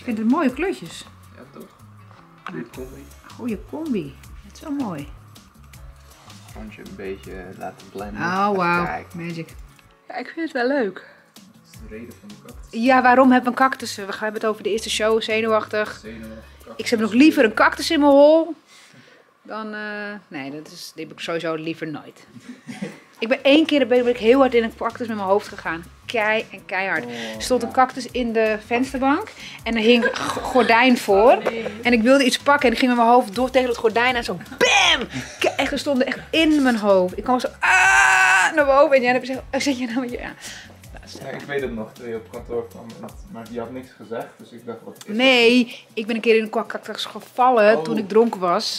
vind het mooie kleurtjes. Ja, toch? Goeie combi. Goeie combi. Het is wel mooi. Kan je een beetje laten blenden. Oh, wauw. Magic. Ja, ik vind het wel leuk. Dat is de reden van de cactus. Ja, waarom hebben we een cactus? We hebben het over de eerste show, zenuwachtig. Ik heb nog liever een cactus in mijn hol dan... nee, die heb ik sowieso liever nooit. Ik ben 1 keer ben ik heel hard in een cactus met mijn hoofd gegaan. Keihard. Er stond een cactus in de vensterbank en er hing gordijn voor. En ik wilde iets pakken en ik ging met mijn hoofd door tegen het gordijn en zo BAM! Echt, er stonden echt in mijn hoofd. Ik kwam zo naar boven en jij hebt gezegd, zit je nou met je... Ja. Ja, ik weet het nog, toen je op kantoor kwam, maar die had niks gezegd, dus ik dacht wat is dat? Nee, ik ben een keer in een cactus gevallen toen ik dronken was.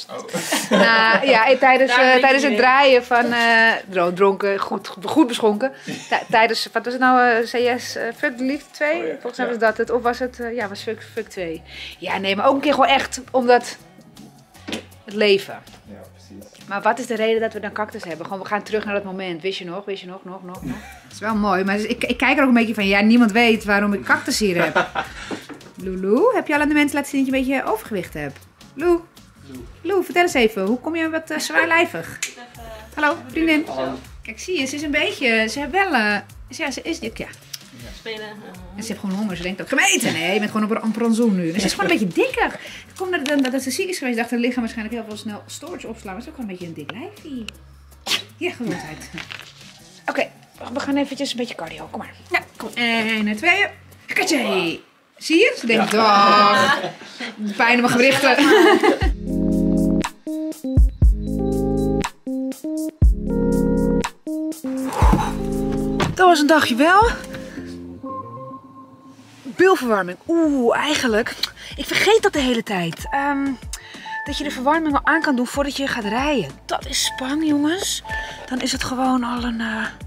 Tijdens het draaien van dronken, goed beschonken. Tijdens, wat was het nou, CS Fuck de Liefde 2? Volgens mij was dat het, of was het, was Fuck 2. Ja, nee, maar ook een keer gewoon echt omdat het leven. Ja, precies. Maar wat is de reden dat we dan cactus hebben? Gewoon, we gaan terug naar dat moment. Wist je nog? nog? Dat is wel mooi, maar ik kijk er ook een beetje van, ja, niemand weet waarom ik cactus hier heb. Lulu, heb je al aan de mensen laten zien dat je een beetje overgewicht hebt? Lou, vertel eens even, hoe kom je wat zwaarlijvig? Hallo, vriendin. Kijk, zie je, ze is een beetje, ze heeft wel, ze is dik, ja. Spelen. En ze heeft gewoon honger, ze denkt ook gemeten. Nee, je bent gewoon op een rantsoen nu. En ze is gewoon een beetje dikker. Het komt dat ze ziek is geweest, dacht haar lichaam waarschijnlijk heel veel snel storage opslaan. Maar ze is ook gewoon een beetje een dik lijfie. Ja, gezondheid. Oké, we gaan eventjes een beetje cardio, kom maar. Ja, kom. 1 en 2. Katje. Zie je? Ze denkt, pijn in mijn gewrichten. Dat was een dagje wel. Bilverwarming. Eigenlijk. Ik vergeet dat de hele tijd. Dat je de verwarming al aan kan doen voordat je gaat rijden. Dat is spannend, jongens. Dan is het gewoon al een...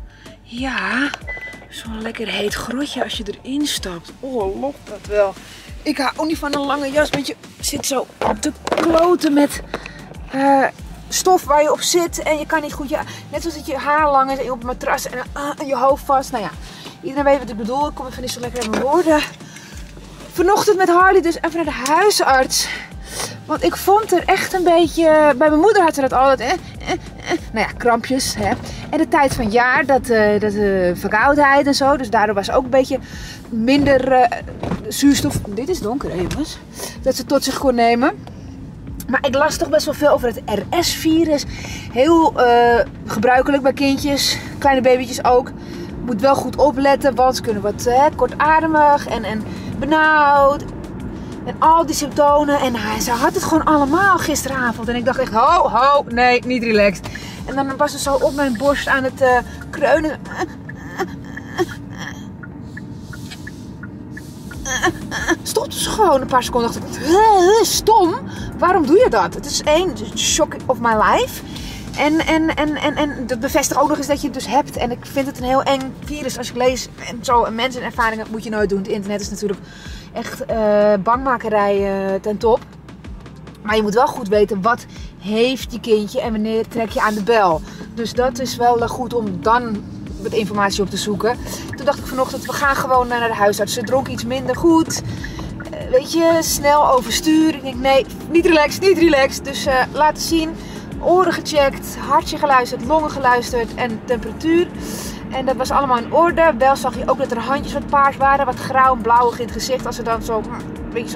zo'n lekker heet grotje als je erin stapt. Oh, lokt dat wel. Ik hou ook niet van een lange jas, want je zit zo te kloten met stof waar je op zit. En je kan niet goed... net zoals dat je haar lang is en je op een matras en je hoofd vast. Nou ja, iedereen weet wat ik bedoel. Ik kom even niet zo lekker in mijn woorden. Vanochtend met Harley dus even naar de huisarts. Want ik vond er echt een beetje... Bij mijn moeder had ze dat altijd. Nou ja, krampjes. Hè. En de tijd van het jaar, dat verkoudheid en zo. Dus daardoor was ze ook een beetje minder zuurstof. Dit is donker, hè, jongens. Dat ze tot zich kon nemen. Maar ik las toch best wel veel over het RS-virus. Heel gebruikelijk bij kindjes. Kleine babytjes ook. Moet wel goed opletten, want ze kunnen wat kortademig en benauwd. En al die symptomen. En ze had het gewoon allemaal gisteravond. En ik dacht echt, nee, niet relaxed. En dan was ze zo op mijn borst aan het kreunen. Stopte ze gewoon een paar seconden. Dacht ik, stom. Waarom doe je dat? Het is shock of my life. En dat bevestigt ook nog eens dat je het dus hebt. En ik vind het een heel eng virus als ik lees. En zo, en mensenervaringen moet je nooit doen. Het internet is natuurlijk echt bangmakerij ten top. Maar je moet wel goed weten wat heeft je kindje en wanneer trek je aan de bel. Dus dat is wel goed om dan wat informatie op te zoeken. Toen dacht ik vanochtend, we gaan gewoon naar de huisarts. Ze dronk iets minder goed. Weet je, snel overstuur. Ik denk, nee, niet relaxed. Dus laten zien. Oren gecheckt, hartje geluisterd, longen geluisterd en temperatuur. En dat was allemaal in orde. Wel zag je ook dat er handjes wat paars waren, wat grauw en blauwig in het gezicht. Als ze dan zo, een beetje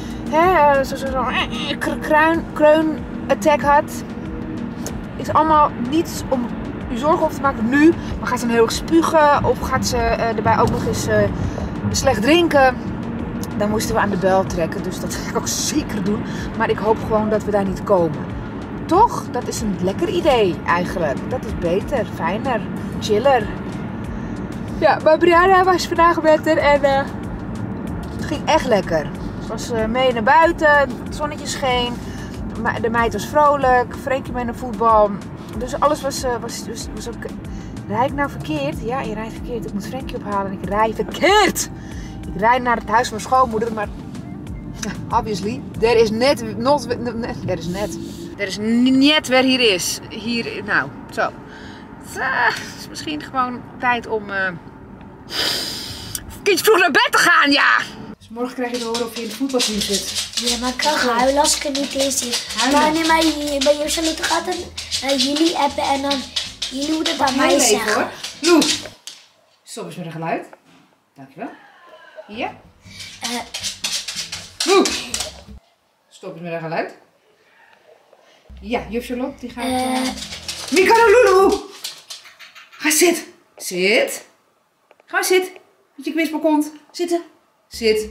zo'n kreun-attack had. Is allemaal niets om je zorgen over te maken nu. Maar gaat ze dan heel erg spugen of gaat ze erbij ook nog eens slecht drinken? Dan moesten we aan de bel trekken, dus dat ga ik ook zeker doen. Maar ik hoop gewoon dat we daar niet komen. Toch? Dat is een lekker idee eigenlijk. Dat is beter, fijner, chiller. Ja, maar Brianna was vandaag beter en het ging echt lekker. Ze was mee naar buiten, het zonnetje scheen. De meid was vrolijk, Frenkie mee naar voetbal. Dus alles was ook... Rijd ik nou verkeerd? Ja, je rijdt verkeerd. Ik moet Frenkie ophalen en ik rij verkeerd. Ik rijd naar het huis van mijn schoonmoeder, maar... Obviously, er is net waar hier is. Hier, nou, zo. Het is misschien gewoon tijd om... kindje vroeg naar bed te gaan, ja! morgen krijg je te horen of je in het voetbalteam zit. Ja, maar ik kan huilen als ik er niet in zit. Maar nee, maar bij je Charlotte gaat het naar jullie appen en dan jullie moeten het aan mij zeggen. Hoor. Lou, stop eens met een geluid. Dankjewel. Ja. Lou, stop eens met een geluid. Ja, juf Charlotte, die gaat... Mika Lulu! Ga zitten. Zit. Ga maar zitten. Met je kwispelkont. Zitten. Zit.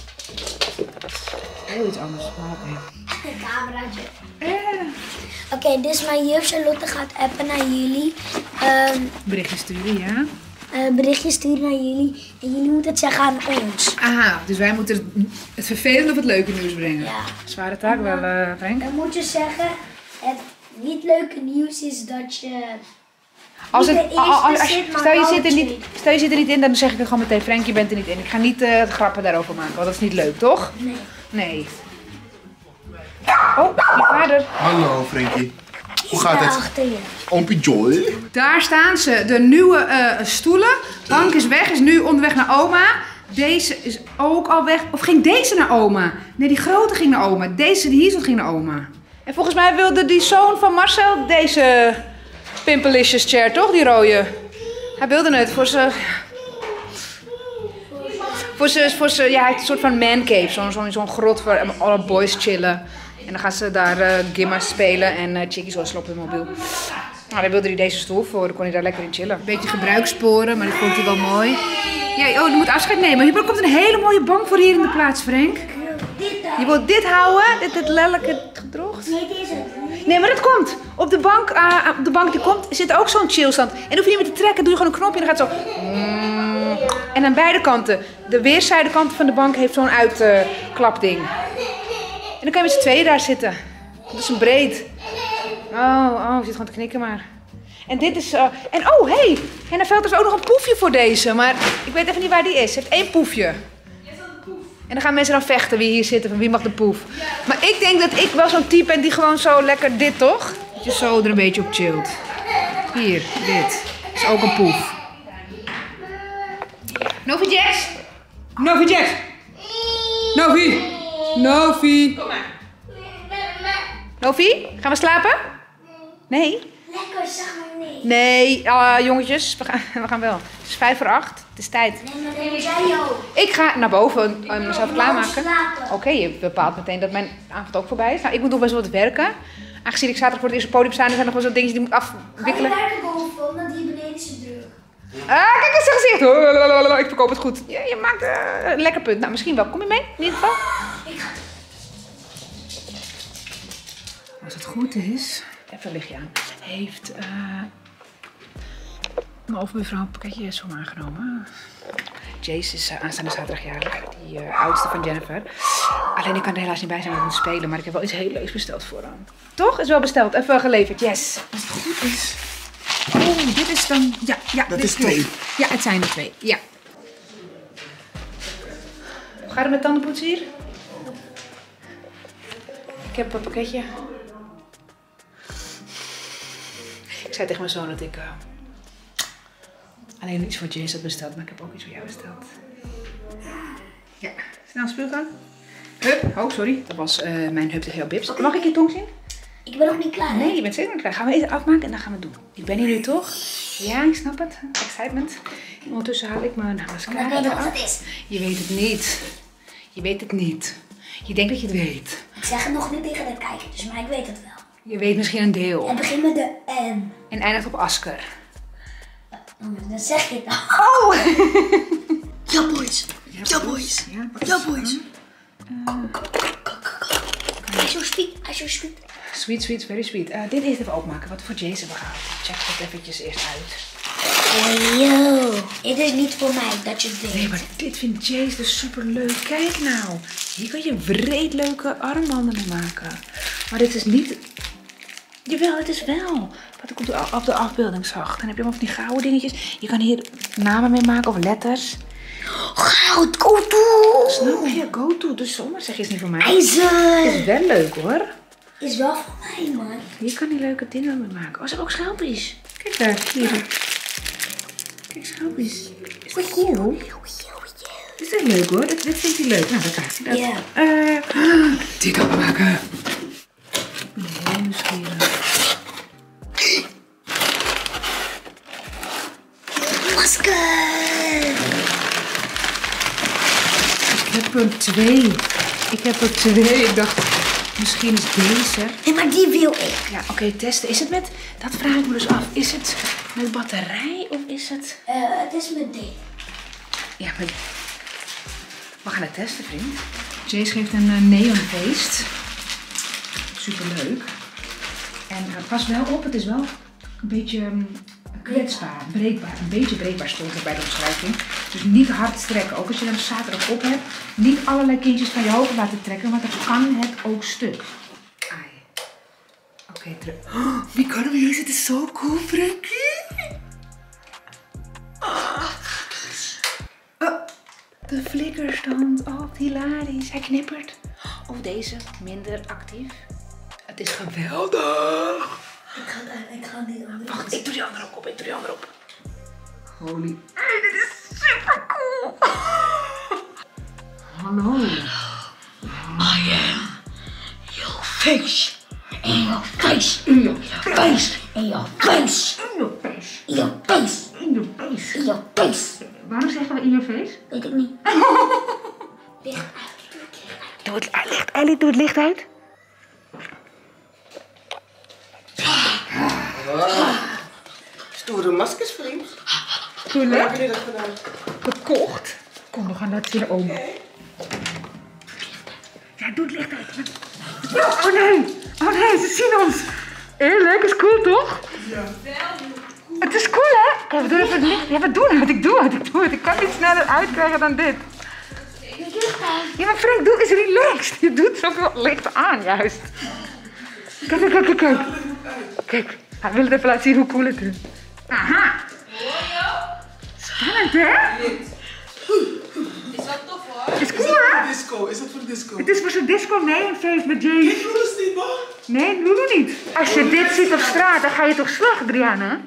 Heel iets anders, maar oké. Een cameraatje. Oké, dus mijn juf Charlotte gaat appen naar jullie. Berichtje sturen, ja. Berichtjes sturen naar jullie. En jullie moeten het zeggen aan ons. Aha, dus wij moeten het vervelende of het leuke nieuws brengen. Ja. Zware taak wel, Frank. Dan moet je zeggen, het niet leuke nieuws is dat je... Stel je zit er niet in, dan zeg ik er gewoon meteen, Frank, je bent er niet in. Ik ga niet grappen daarover maken, want dat is niet leuk, toch? Nee. Nee. Oh, je vader. Hallo Frankie. Hoe gaat het? Achter je. Oompie Joy. Daar staan ze, de nieuwe stoelen. Bank is weg, is nu onderweg naar oma. Deze is ook al weg. Of ging deze naar oma? Nee, die grote ging naar oma. Deze die hier stond ging naar oma. En volgens mij wilde die zoon van Marcel deze Pimpelicious chair, toch? Die rode. Hij wilde het voor zijn... ja, hij heeft een soort van man cave. Zo'n grot waar alle boys chillen. En dan gaan ze daar Gimma spelen en Chickie zo sloppen in mobiel. Nou, daar wilde hij deze stoel voor. Dan kon hij daar lekker in chillen. Een beetje gebruikssporen, maar dat vond hij wel mooi. Ja, oh, je moet afscheid nemen. Hier komt een hele mooie bank voor hier in de plaats, Frank. Je wilt dit houden? Dit lelijke gedrocht? Nee, dit is het. Nee, maar dat komt. Op de bank die komt zit ook zo'n chillstand. En dan hoef je niet meer te trekken. Doe je gewoon een knopje en dan gaat het zo... En aan beide kanten. De weerszijde van de bank heeft zo'n uitklapding. En dan kan je met z'n tweeën daar zitten. Dat is een breed. Oh, je zit gewoon te knikken maar. En dit is... En oh, hé! Hey, Henna Veld heeft ook nog een poefje voor deze. Maar ik weet even niet waar die is. Ze heeft 1 poefje. En dan gaan mensen dan vechten wie hier zitten, van wie mag de poef. Maar ik denk dat ik wel zo'n type ben die gewoon zo lekker dit, toch? Dat je zo er een beetje op chillt. Hier, dit. Is ook een poef. Novi Jax! Novi Jax! Novi! Novi! Kom maar. Novi, gaan we slapen? Nee? Lekker, zeg maar nee. Nee, jongetjes, we gaan wel. Het is 7:55, het is tijd. Nee, maar jij ook. Ik ga naar boven mezelf klaarmaken. Slapen. Oké, je bepaalt meteen dat mijn avond ook voorbij is. Nou, ik moet nog best wel wat werken. Aangezien ik zaterdag voor het eerste podium sta, er zijn nog wel zo dingetjes die ik moet afwikkelen. Ga je werken boven, omdat hier beneden is het druk. Kijk eens zijn gezicht. Ik verkoop het goed. Je maakt een lekker punt. Nou, misschien wel. Kom je mee? In ieder geval. Ik ga... Als het goed is, even lichtje aan. Heeft mijn overbuurvrouw een pakketje zo aangenomen. Jace is aanstaande zaterdag jarig, die oudste van Jennifer. Alleen ik kan er helaas niet bij zijn, want ik moet spelen. Maar ik heb wel iets heel leuks besteld voor hem. Toch? Is wel besteld. Even geleverd. Yes. Als het goed is. Oh, dit is dan... Ja, Dat dit is 2. Ja, het zijn er 2. Ja. Hoe gaat het met tandenpoetsen hier? Ik heb een pakketje. Ik zei tegen mijn zoon dat ik alleen iets voor Jace had besteld, maar ik heb ook iets voor jou besteld. Ja, snel speelgang. Hup, oh sorry, dat was mijn hup tegen jouw bips. Mag ik je tong zien? Ik ben nog niet klaar. Nee, je bent zeker niet klaar. Gaan we even afmaken en dan gaan we het doen. Ik ben hier nu toch? Ja, ik snap het. Excitement. Ondertussen haal ik mijn mascara Ik weet eraf. wat het is. Je weet het niet. Je weet het niet. Je denkt dat je het weet. Ik zeg het nog niet tegen de kijkers, maar ik weet het wel. Je weet misschien een deel. Het begint met de N. En eindigt op Asker. Dan zeg je het dan. Oh! Ja, boys. Ja, boys. Ja, boys. Hij is zo sweet. Hij is zo sweet. Sweet, sweet, very sweet. Dit eerst even openmaken wat we voor Jace hebben gehaald. Check dat eventjes eerst uit. Oh, yo. Dit is niet voor mij, dat je het weet. Nee, maar dit vindt Jace dus super leuk. Kijk nou. Hier kan je wreed leuke armbanden mee maken. Maar dit is niet... Jawel, het is wel. Wat ik op de afbeelding zag. Dan heb je allemaal van die gouden dingetjes. Je kan hier namen mee maken of letters. Goud, go to. Snap je? Go to. Dus zomaar zeg je is niet voor mij. IJzer. Het is wel leuk hoor. Is wel voor mij, man. Hier kan je leuke dingen mee maken. Oh, ze hebben ook schelpjes. Kijk daar, hier. Kijk, schelpjes. Is dat cool? Dit is leuk hoor, dit vindt hij leuk. Nou, dan krijgt hij dat. Ja. Dit openmaken. Ik ben heel nieuwsgierig. Masker! Ik heb er 2. Ik dacht, misschien is deze. Nee, maar die wil ik. Ja, oké, testen. Is het met, dat vraag ik me dus af. Is het met batterij of is het... Het is met D. Ja, met... We gaan het testen, vriend. Jace geeft een neonfeest. Superleuk. En pas wel op, het is wel een beetje kwetsbaar, breekbaar. Een beetje breekbaar stond er bij de omschrijving. Dus niet hard trekken. Ook als je hem zaterdag op hebt, niet allerlei kindjes van je hoofd laten trekken, want dan kan het ook stuk. Oké, terug. Oh, wie kan hem hier? Het is zo cool, Frankie. De flikkerstand. Oh, hilarisch. Hij knippert. Oh, deze minder actief. Het is geweldig. Ik ga die andere. Wacht, ik doe die andere ook op. Holy. Hey, dit is super cool. Hallo. I am your face. In your face. In your face. In your face. In your face. In your face. In your face. In your face. Waarom zeggen we in your face? Weet ik niet. Licht uit. Doe het licht. Ellie, doe het licht uit. Stoere maskers, vriend. Cool, Hoe hè? heb jullie dat gedaan? Gekocht. Kom, we gaan dat zien, oma. Ja, doe het licht uit. Oh nee, ze zien ons. Eerlijk, is cool toch? Ja. Het is cool hè? Kijk, we doen even het licht. Ja, we doen het. Ik doe het. Ik kan niet sneller uitkrijgen dan dit. Ja, maar Frank, doe eens relaxed. Je doet zoveel licht aan juist. Kijk. Kijk, hij wil het even laten zien hoe cool het is. Aha. Spannend hè? Is dat tof hoor? Is cool hè? Disco, is dat voor disco? Het is voor zo'n disco, nee, een feest met Jace. Ik wil het niet, man. Nee, Lulu niet. Als je dit ziet op straat, dan ga je toch slag, Adriana?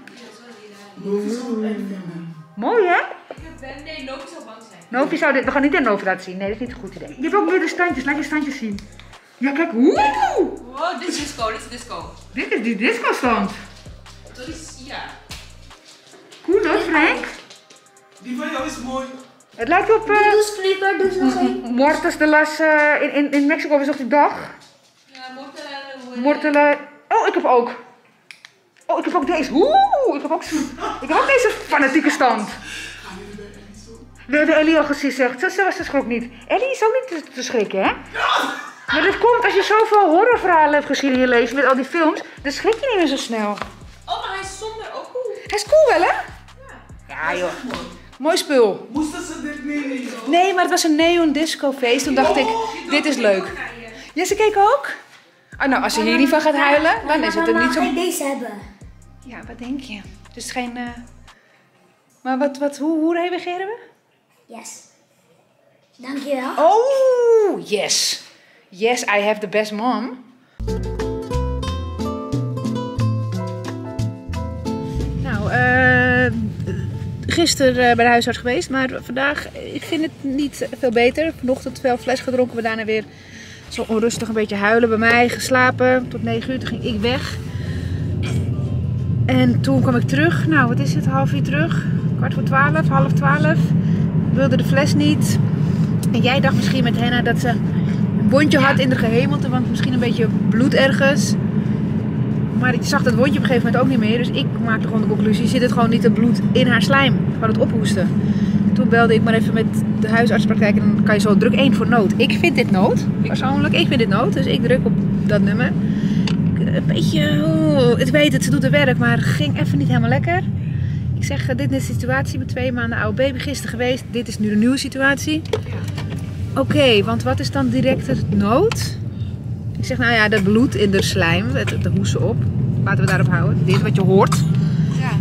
Mooi hè? Nee, Novi zou bang zijn. Novi zou dit, we gaan niet aan Novi laten zien. Nee, dat is niet een goed idee. Je hebt ook meer de standjes, laat je standjes zien. Ja, kijk, woe! Wow, dit is disco, dit is disco. Dit is die disco stand. Dat is, ja. Cool hoor, Frank. Die van jou is mooi. Het lijkt op Dus Creeper, dus nog één. Mortes de las in Mexico was toch die dag? Ja, Mortele. Oh, ik heb ook. Oh, ik heb ook deze. Oeh, ik heb ook deze fanatieke stand. We hebben Ellie al gezegd. Ze schrok niet. Ellie is ook niet te schrikken, hè? Maar dat komt als je zoveel horrorverhalen hebt gezien in je leven met al die films. Dan schrik je niet meer zo snel. Oh, maar hij is zonder ook cool. Hij is cool wel, hè? Ja, joh. Mooi spul. Moesten ze dit meenemen? Nee, maar het was een neon disco feest. Toen dacht ik, dit is leuk. Ja, ze keek ook? Oh, nou, als ze hier niet van gaat huilen, dan is het er niet zo... Ga ik deze hebben? Ja, wat denk je? Dus geen... Maar hoe reageren we? Yes. Dankjewel. Oh, yes. Yes, I have the best mom. Nou, gisteren bij de huisarts geweest, maar vandaag, ik vind het niet veel beter. Vanochtend veel fles gedronken, we daarna weer zo onrustig een beetje huilen bij mij. Geslapen tot 9 uur, toen ging ik weg. En toen kwam ik terug, nou wat is het, half uur terug? 11:45, 11:30. Wilde de fles niet. En jij dacht misschien met Henna dat ze een wondje had in de gehemelte, want misschien een beetje bloed ergens. Maar ik zag dat wondje op een gegeven moment ook niet meer. Dus ik maakte gewoon de conclusie, zit het gewoon niet het bloed in haar slijm. Gewoon het ophoesten. Toen belde ik maar even met de huisartspraktijk en dan kan je zo druk 1 voor nood. Ik vind dit nood, persoonlijk. Ik vind dit nood, dus ik druk op dat nummer. Een beetje, ik weet het, ze doet het werk, maar het ging even niet helemaal lekker. Ik zeg, dit is de situatie met 2 maanden oude baby, gisteren geweest. Dit is nu de nieuwe situatie. Oké, want wat is dan direct het nood? Ik zeg, nou ja, dat bloed in de slijm, de hoesten op. Laten we daarop houden. Dit wat je hoort. Ja.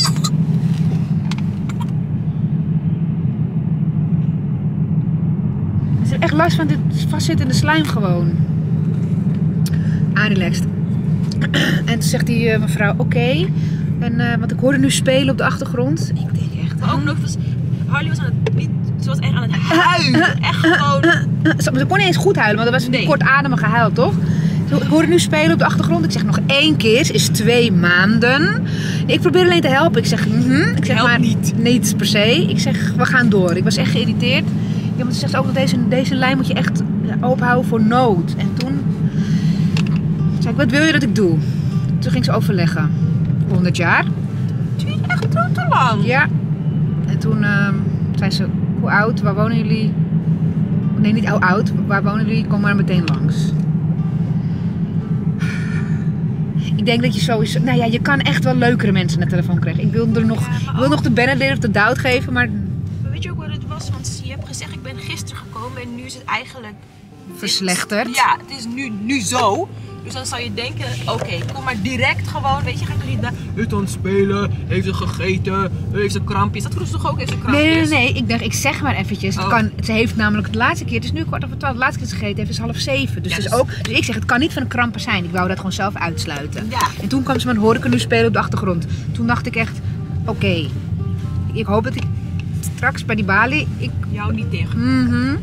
Ze heeft echt last van dit vastzittende slijm gewoon. Relaxed. En toen zegt die mevrouw, oké. En want ik hoorde nu spelen op de achtergrond. Ik denk echt... Maar ook nog, Harley was aan het niet Ze was echt aan het huilen. Echt gewoon. Ze kon niet eens goed huilen, want dat was een kortademig gehuil, toch? Ik hoor het nu spelen op de achtergrond. Ik zeg nog 1 keer. Ze is 2 maanden. Ik probeer alleen te helpen. Ik zeg, ik zeg Help maar niet. Niet per se. Ik zeg, we gaan door. Ik was echt geïrriteerd. Ja, want ze zegt ook dat deze lijn moet je echt openhouden voor nood. En toen zei ik, wat wil je dat ik doe? Toen ging ze overleggen. 100 jaar. Het duurt echt te lang. Ja. En toen zei ze, hoe oud? Waar wonen jullie? Nee, niet hoe oud. Waar wonen jullie? Kom maar meteen langs. Ik denk dat je sowieso... Nou ja, je kan echt wel leukere mensen aan de telefoon krijgen. Ik wil nog de Benedict of de Doud geven, maar... Maar weet je ook wat het was? Want je hebt gezegd, ik ben gisteren gekomen en nu is het eigenlijk... Verslechterd. Ja, het is nu zo. Dus dan zou je denken, oké, kom maar direct gewoon. Weet je, ga ik toch niet naar... Heeft aan het spelen, heeft ze gegeten, heeft ze krampjes. Dat vroeg ze toch ook, heeft ze krampjes? Nee. Ik dacht, ik zeg maar eventjes. Het kan, ze heeft namelijk de laatste keer... Het is nu 12:15. De laatste keer ze gegeten heeft is 6:30. Dus, Ja, dus ik zeg, het kan niet van een krampen zijn. Ik wou dat gewoon zelf uitsluiten. Ja. En toen kwam ze met hoor ik er nu spelen op de achtergrond. Toen dacht ik echt, oké. Ik hoop dat ik straks bij die balie... Jou niet tegen.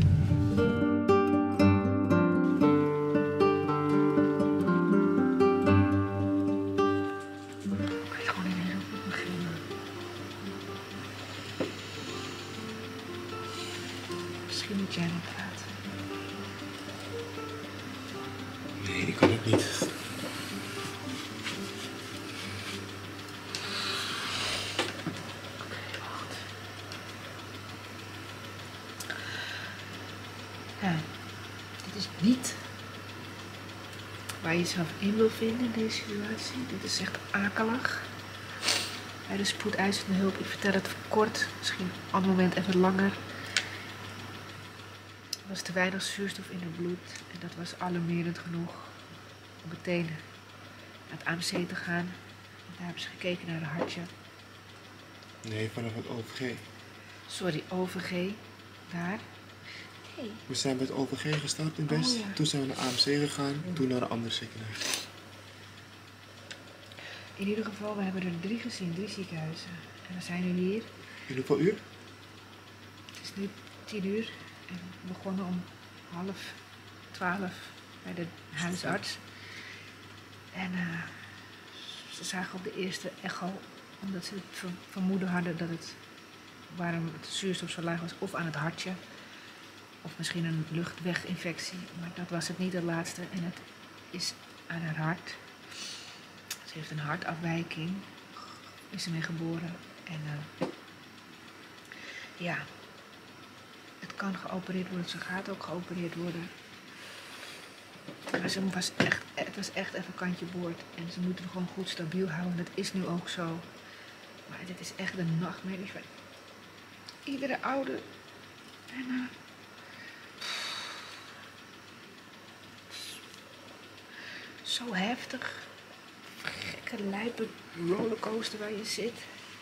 Misschien moet jij nog praten. Nee, ik kan het niet. Ja, dit is niet waar je jezelf in wil vinden in deze situatie. Dit is echt akelig. Bij de spoedeisende hulp, ik vertel het kort, misschien op een ander moment even langer. Er was te weinig zuurstof in het bloed en dat was alarmerend genoeg om meteen naar het AMC te gaan. En daar hebben ze gekeken naar een hartje. Nee, vanaf het OVG. Sorry, OVG, daar. Hey. We zijn bij het OVG gestart in Best. Oh, ja. Toen zijn we naar AMC gegaan, toen naar een ander ziekenhuis. In ieder geval, we hebben er 3 gezien, 3 ziekenhuizen. En we zijn nu hier. In hoeveel uur? Het is nu 10 uur en we begonnen om 11:30 bij de huisarts. En ze zagen op de eerste echo, omdat ze het vermoeden hadden dat het, waarom het zuurstof zo laag was, of aan het hartje, of misschien een luchtweginfectie. Maar dat was het niet, de laatste. En het is aan haar hart. Ze heeft een hartafwijking, is ermee geboren. En ja, het kan geopereerd worden, ze gaat ook geopereerd worden. Maar het was echt even kantje boord. En ze moeten het gewoon goed stabiel houden. Dat is nu ook zo. Maar dit is echt een nachtmerrie van iedere ouder. En zo heftig. Gekke lijpe rollercoaster waar je zit.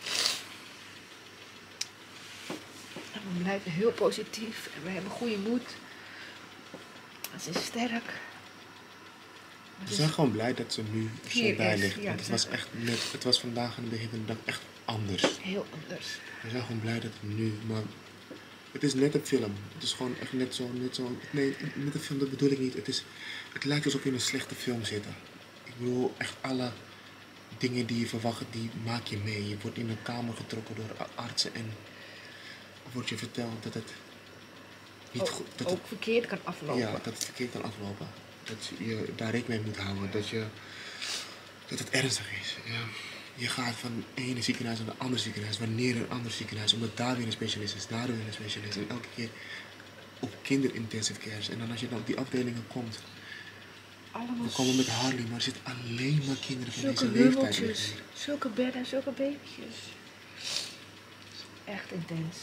En we blijven heel positief en we hebben goede moed. Ze is sterk. We zijn gewoon blij dat ze nu Hier zo bij is, ligt. ja, Want het was echt net, het was vandaag aan het begin van de dag echt anders. Heel anders. We zijn gewoon blij dat het nu, maar het is net een film. Het is gewoon echt net zo, nee, net een film, dat bedoel ik niet. Het lijkt alsof je in een slechte film zit. Ik bedoel, echt alle dingen die je verwacht, die maak je mee. Je wordt in een kamer getrokken door artsen en wordt je verteld dat het niet goed... Dat ook verkeerd kan aflopen. Ja, dat het verkeerd kan aflopen. Dat je daar rekening mee moet houden. Dat het ernstig is. Ja. Je gaat van het ene ziekenhuis naar het andere ziekenhuis. Wanneer een ander ziekenhuis. Omdat daar weer een specialist is. Daar weer een specialist. En elke keer op kinderintensive care. En dan als je dan op die afdelingen komt. Allemaal We komen met Harley. Maar er zitten alleen maar kinderen van zulke deze leeftijd. hummeltjes, zulke bedden, zulke babytjes. Echt intens.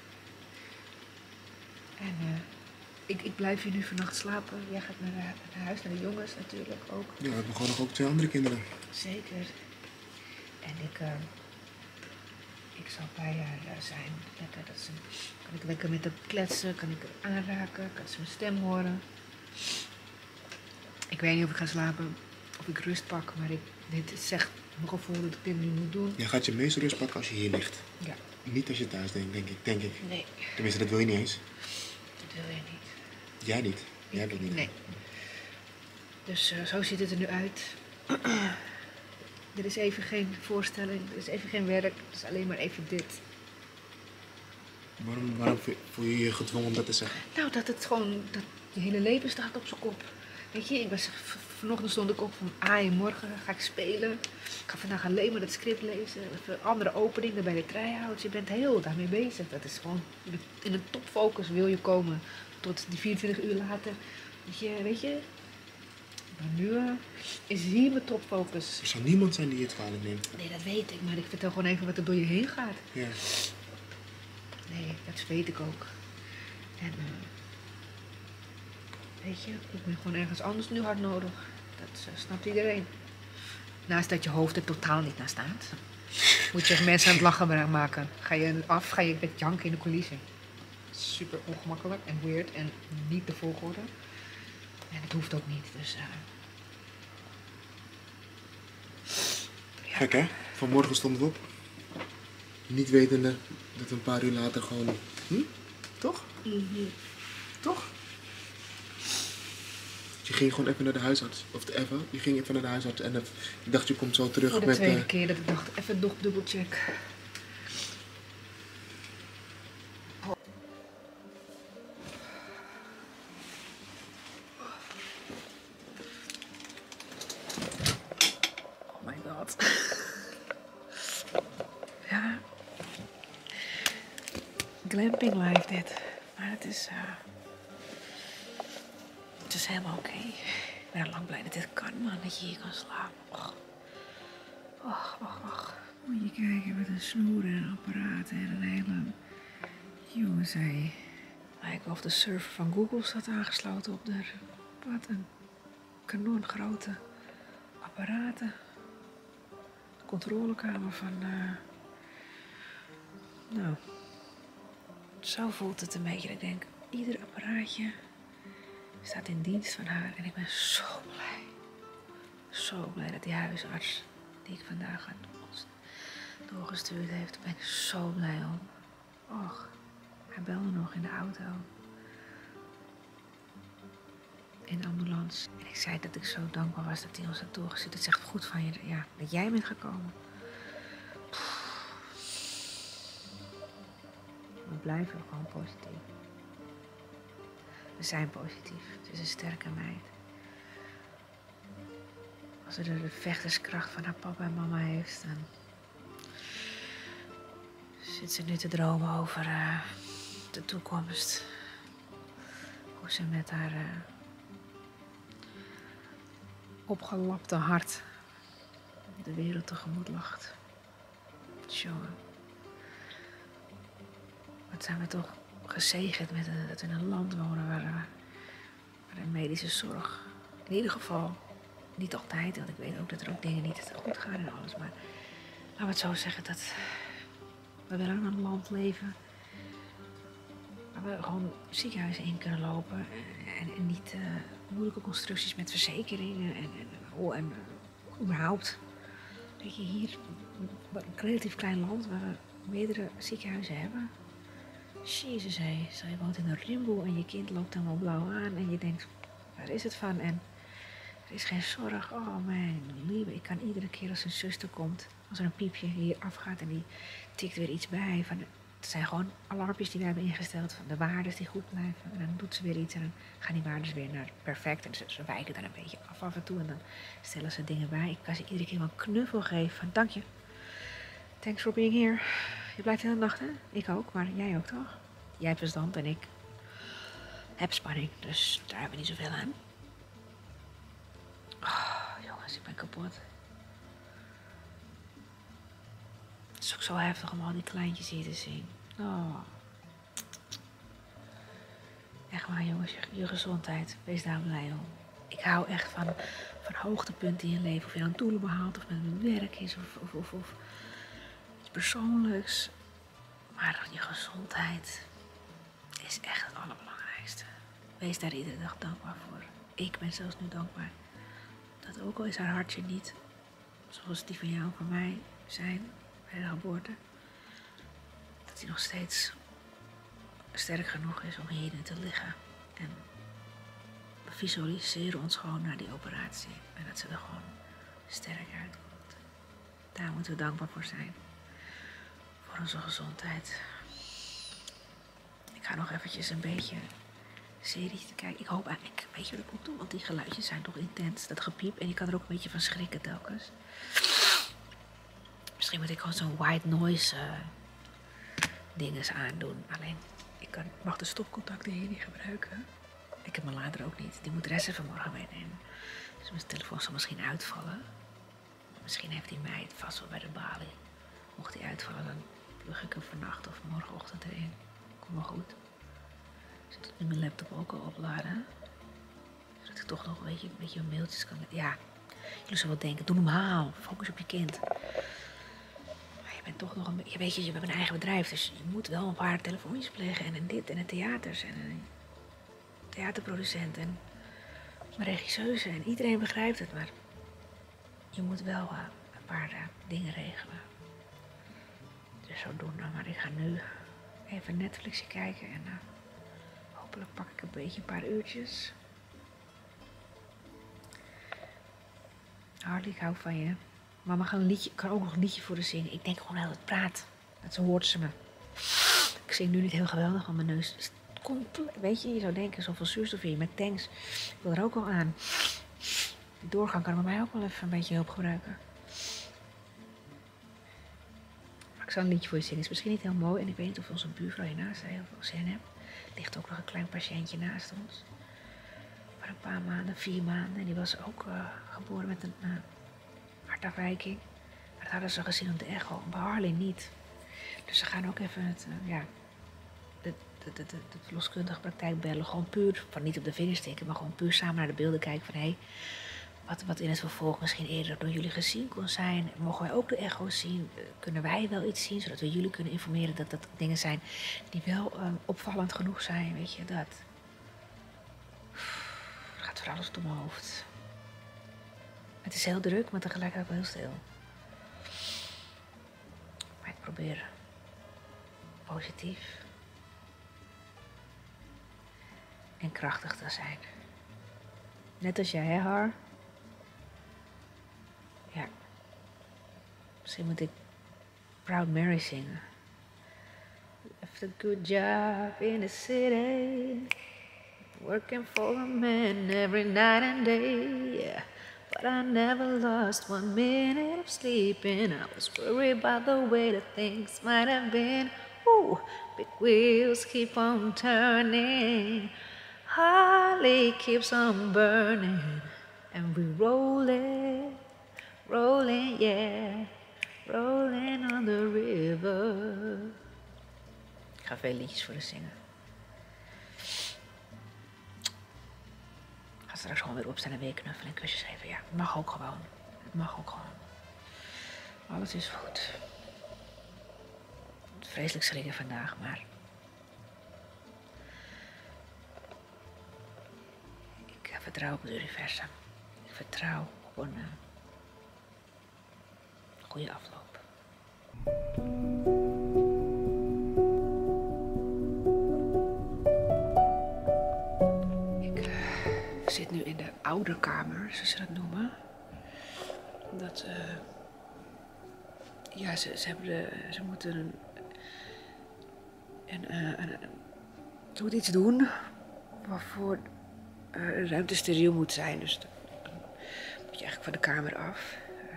En ik blijf hier nu vannacht slapen. Jij gaat naar huis, naar de jongens natuurlijk ook. Ja, we hebben gewoon nog ook 2 andere kinderen. Zeker. En ik zal bij haar zijn. Lekker, kan ik lekker met haar kletsen, kan ik haar aanraken, kan ze mijn stem horen. Ik weet niet of ik ga slapen, of ik rust pak, maar dit zegt Mijn gevoel dat ik dit nu moet doen. Je gaat je meeste rust pakken als je hier ligt. Ja. Niet als je thuis denkt, denk ik. Nee, Tenminste, dat wil je niet eens. dat wil je niet. Jij niet. Jij wilt niet. Nee. Dus zo ziet het er nu uit. Er is even geen voorstelling, er is even geen werk. Het is alleen maar even dit. Waarom voel je je gedwongen om dat te zeggen? Nou, dat het gewoon, dat je hele leven staat op zijn kop. Weet je, vanochtend stond ik op van, morgen ga ik spelen. Ik ga vandaag alleen maar het script lezen. Even andere openingen bij de try-outs. Je bent heel daarmee bezig. Dat is gewoon, in een topfocus wil je komen tot die 24 uur later. Weet je. Maar nu is hier mijn topfocus. Er zal niemand zijn die je het kwalijk neemt. Nee, dat weet ik, maar ik vertel gewoon even wat er door je heen gaat. Ja. Nee, dat weet ik ook. En weet je, ik ben gewoon ergens anders nu hard nodig. Dat snapt iedereen. Naast dat je hoofd er totaal niet naar staat. Moet je mensen aan het lachen maken. Ga je met janken in de coulissen. Super ongemakkelijk en weird en niet de volgorde. En het hoeft ook niet, dus... Gek hè? Vanmorgen stond het op. Niet wetende dat we een paar uur later gewoon... Toch? Toch? Je ging gewoon even naar de huisarts. Je ging even naar de huisarts en je dacht je komt zo terug Voor de met... tweede keer dat ik dacht, even nog dubbelcheck. Oh my god. Ja. Glamping life dit. Maar het is helemaal oké. Ik ben lang blij dat dit kan, man. Dat je hier kan slapen. Och. Moet je kijken met een snoer en een apparaat en een hele... Jongens, hé. Lijkt wel of de server van Google staat aangesloten op de... Wat een kanongrote apparaten. De controlekamer van... Nou... Zo voelt het een beetje. Ik denk, ieder apparaatje staat in dienst van haar. En ik ben zo blij. Zo blij dat die huisarts die ik vandaag aan ons doorgestuurd heeft. Daar ben ik zo blij om. Och, hij belde nog in de auto. In de ambulance. En ik zei dat ik zo dankbaar was dat hij ons had doorgestuurd. Het is echt goed van je ja, dat jij bent gekomen. We blijven gewoon positief. We zijn positief. Ze is een sterke meid. Als ze de vechterskracht van haar papa en mama heeft, dan zit ze nu te dromen over de toekomst. Hoe ze met haar opgelapte hart de wereld tegemoet lacht. Jongen. Wat zijn we toch gezegend met dat we in een land wonen waar de medische zorg, in ieder geval, niet altijd, want ik weet ook dat er ook dingen niet goed gaan en alles, maar laten we het zo zeggen dat we wel in een land leven waar we gewoon ziekenhuizen in kunnen lopen en niet moeilijke constructies met verzekeringen en überhaupt. Weet je, hier, een relatief klein land waar we meerdere ziekenhuizen hebben. Jezus, hé. Stel je woont in een rimpel en je kind loopt helemaal blauw aan en je denkt, waar is het van? En er is geen zorg. Oh mijn lieve, ik kan iedere keer als een zuster komt, als er een piepje hier afgaat en die tikt weer iets bij. Het zijn gewoon alarmpjes die we hebben ingesteld van de waardes die goed blijven. En dan doet ze weer iets en dan gaan die waardes weer naar perfect. En ze wijken dan een beetje af en toe en dan stellen ze dingen bij. Ik kan ze iedere keer wel een knuffel geven van dank je. Thanks for being here. Je blijft de hele nacht, hè? Ik ook, maar jij ook toch? Jij hebt verstand en ik heb spanning, dus daar hebben we niet zoveel aan. Oh, jongens, ik ben kapot. Het is ook zo heftig om al die kleintjes hier te zien. Oh. Echt waar, jongens, je gezondheid. Wees daar blij om. Ik hou echt van hoogtepunten in je leven. Of je dan doelen behaalt, of met een werk is, of iets persoonlijks. Maar je gezondheid is echt het allerbelangrijkste. Wees daar iedere dag dankbaar voor. Ik ben zelfs nu dankbaar. Dat ook al is haar hartje niet zoals die van jou en van mij zijn bij de geboorte, dat hij nog steeds sterk genoeg is om hierin te liggen. En we visualiseren ons gewoon naar die operatie. En dat ze er gewoon sterk uitkomt. Daar moeten we dankbaar voor zijn. Voor onze gezondheid. Ik ga nog eventjes een beetje serie te kijken. Ik hoop eigenlijk, weet je wat ik moet doen? Want die geluidjes zijn toch intens. Dat gepiep. En je kan er ook een beetje van schrikken telkens. Misschien moet ik gewoon zo'n white noise dinges aandoen. Alleen, ik mag de stopcontacten hier niet gebruiken. Ik heb mijn lader ook niet. Die moet Ressen vanmorgen meenemen. Dus mijn telefoon zal misschien uitvallen. Misschien heeft hij mij het vast wel bij de balie. Mocht hij uitvallen, dan plug ik hem vannacht of morgenochtend erin. Komt wel goed. Ik zet nu mijn laptop ook al opladen. Zodat ik toch nog een beetje mailtjes kan... Ja, jullie zullen wel denken, doe normaal. Focus op je kind. Maar je bent toch nog een beetje... Weet je, we hebben een eigen bedrijf. Dus je moet wel een paar telefoontjes plegen. En dit en een theaters. En een theaterproducent. En een regisseuse. En iedereen begrijpt het. Maar je moet wel een paar dingen regelen. Dus zodoende. Maar ik ga nu even Netflixje kijken. En hopelijk pak ik een paar uurtjes. Harley, ik hou van je. Mama kan ook nog een liedje voor haar zingen. Ik denk gewoon dat het praat. Dat zo hoort ze me. Ik zing nu niet heel geweldig, want mijn neus is compleet. Weet je zou denken, zoveel zuurstof hier met tanks. Ik wil er ook al aan. Die doorgang kan bij mij ook wel even een beetje hulp gebruiken. Maar ik zal een liedje voor je zingen. Het is misschien niet heel mooi. En ik weet niet of onze buurvrouw hiernaast heel veel zin heeft. Er ligt ook nog een klein patiëntje naast ons. Voor een paar maanden, 4 maanden. En die was ook geboren met een hartafwijking. Maar dat hadden ze gezien op de echo. Bij Harley niet. Dus ze gaan ook even de verloskundige praktijk bellen. Gewoon puur, van niet op de vingers steken, maar gewoon puur samen naar de beelden kijken van hé, wat in het vervolg misschien eerder door jullie gezien kon zijn. Mogen wij ook de echo's zien? Kunnen wij wel iets zien, zodat we jullie kunnen informeren dat dat dingen zijn die wel opvallend genoeg zijn, weet je, dat. Het gaat voor alles door mijn hoofd. Het is heel druk, maar tegelijkertijd wel heel stil. Maar ik probeer positief en krachtig te zijn. Net als jij, hè, Har? Ja. Misschien moet ik Proud Mary zingen. Left a good job in the city, working for a man every night and day, yeah. But I never lost 1 minute of sleeping. I was worried about the way that things might have been. Ooh, big wheels keep on turning. Harley keeps on burning. And we rolling, rolling, yeah. Rolling on the river. Ik ga veel liedjes voor de zingen. Ik ga straks gewoon weer opstaan en weer knuffelen en kusjes geven. Ja, het mag ook gewoon. Het mag ook gewoon. Alles is goed. Vreselijk schrikken vandaag, maar ik vertrouw op het universum. Ik vertrouw op een goede afloop. Ik zit nu in de ouderkamer, zoals ze dat noemen. Dat ja, ze moeten ze moeten iets doen waarvoor de ruimte steriel moet zijn. Dus dan moet je eigenlijk van de kamer af.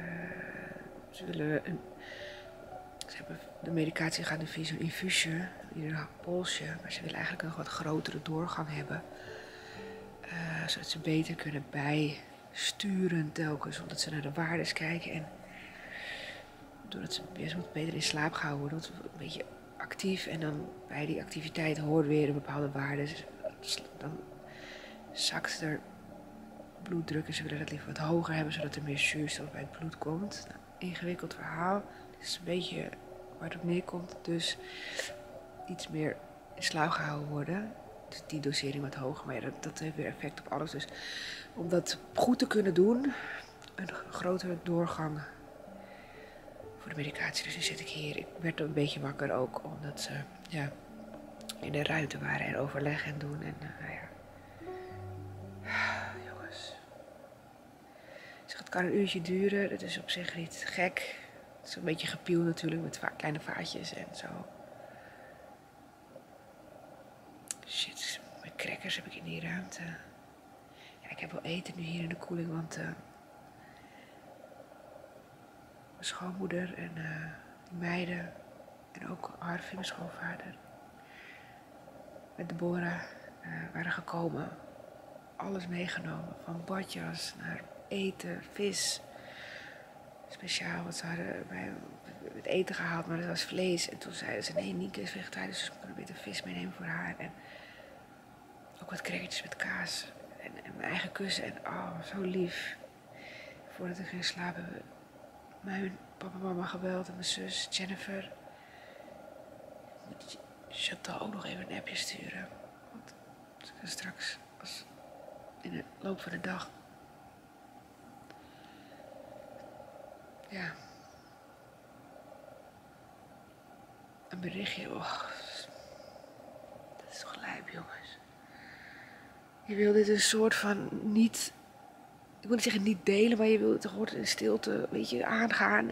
Ze hebben de medicatie gaat nu via zo'n infuusje, hier een polsje, maar ze willen eigenlijk een wat grotere doorgang hebben. Zodat ze beter kunnen bijsturen telkens, omdat ze naar de waardes kijken. En doordat ze beter in slaap gehouden worden, dat een beetje actief. En dan bij die activiteit hoort weer een bepaalde waarde. Dan zakt er bloeddruk en ze willen dat liever wat hoger hebben, zodat er meer zuurstof bij het bloed komt. Nou, ingewikkeld verhaal. Het is een beetje waar het op neerkomt. Dus iets meer in slaap gehouden worden. Dus die dosering wat hoger. Maar ja, dat heeft weer effect op alles. Dus om dat goed te kunnen doen, een grotere doorgang voor de medicatie. Dus nu zit ik hier. Ik werd een beetje wakker ook, omdat ze in de ruimte waren en overleg en doen. En nou ja. Jongens. Zeg, het kan een uurtje duren. Dat is op zich niet gek. Het is een beetje gepiel natuurlijk met kleine vaatjes en zo. Shit, met crackers heb ik in die ruimte. Ja, ik heb wel eten nu hier in de koeling, want mijn schoonmoeder en die meiden en ook Harvey, mijn schoonvader, met Deborah waren gekomen. Alles meegenomen, van badjas naar eten, vis. Speciaal, want ze hadden bij het eten gehaald, maar dat was vlees. En toen zeiden ze, nee, Nienke is vegetarisch, dus we kunnen beter vis meenemen voor haar. En ook wat crackertjes met kaas. En mijn eigen kussen. En oh, zo lief. Voordat ik ging slapen hebben mijn papa en mama gebeld en mijn zus Jennifer. Ik moet Chantal ook nog even een appje sturen. Want als ik er straks in de loop van de dag... Ja. Een berichtje. Oh, dat is toch lijp, jongens. Je wil dit een soort van niet... Ik wil niet zeggen niet delen, maar je wil het toch gewoon in stilte, weet je, aangaan.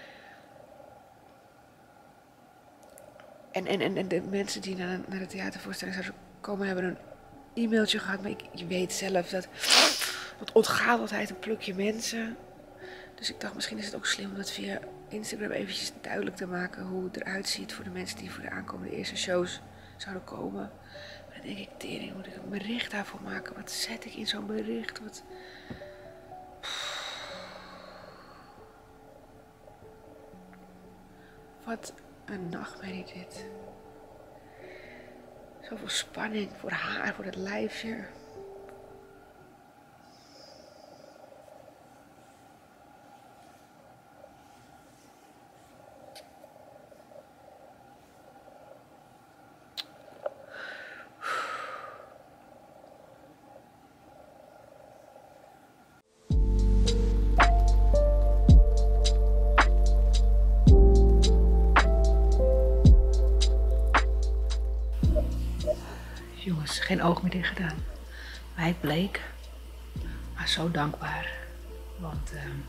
En de mensen die naar de theatervoorstelling zouden komen, hebben een e-mailtje gehad. Maar je weet zelf dat het ontgaat altijd een plukje mensen. Dus ik dacht, misschien is het ook slim om dat via Instagram eventjes duidelijk te maken hoe het eruit ziet voor de mensen die voor de aankomende eerste shows zouden komen. Maar dan denk ik, tering, moet ik een bericht daarvoor maken? Wat zet ik in zo'n bericht? Wat een nachtmerrie dit. Zoveel spanning voor haar, voor het lijfje. Jongens, geen oog meer dicht gedaan. Wijk bleek, maar zo dankbaar. Want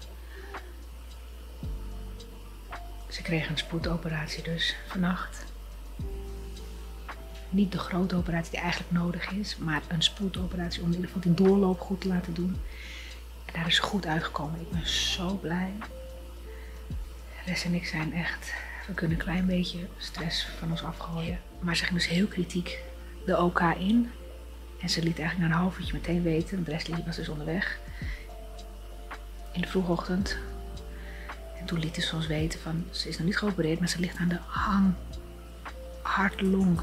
ze kregen een spoedoperatie dus vannacht. Niet de grote operatie die eigenlijk nodig is, maar een spoedoperatie om in ieder geval die doorloop goed te laten doen. En daar is goed uitgekomen. Ik ben zo blij. Res en ik zijn echt, we kunnen een klein beetje stress van ons afgooien. Maar ze ging dus heel kritiek de OK in. En ze liet eigenlijk na een half uurtje meteen weten. De rest was dus onderweg. In de vroege ochtend. En toen liet ze ons weten van, ze is nog niet geopereerd, maar ze ligt aan de hart-long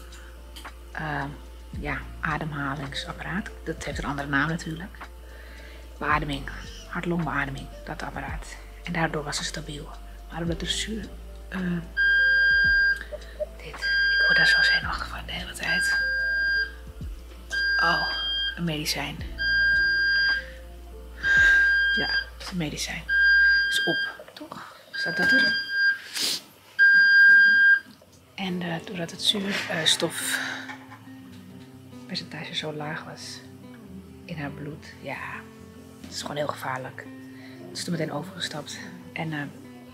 ademhalingsapparaat. Dat heeft een andere naam natuurlijk. Beademing. Hart-longbeademing. Dat apparaat. En daardoor was ze stabiel. Maar omdat de zuur... Ik word daar zo zenuwachtig van de hele tijd. Oh, een medicijn. Ja, het is een medicijn. Is op, toch? Staat dat er? En doordat het zuurstofpercentage zo laag was in haar bloed, ja, het is gewoon heel gevaarlijk. Dus is er meteen overgestapt. En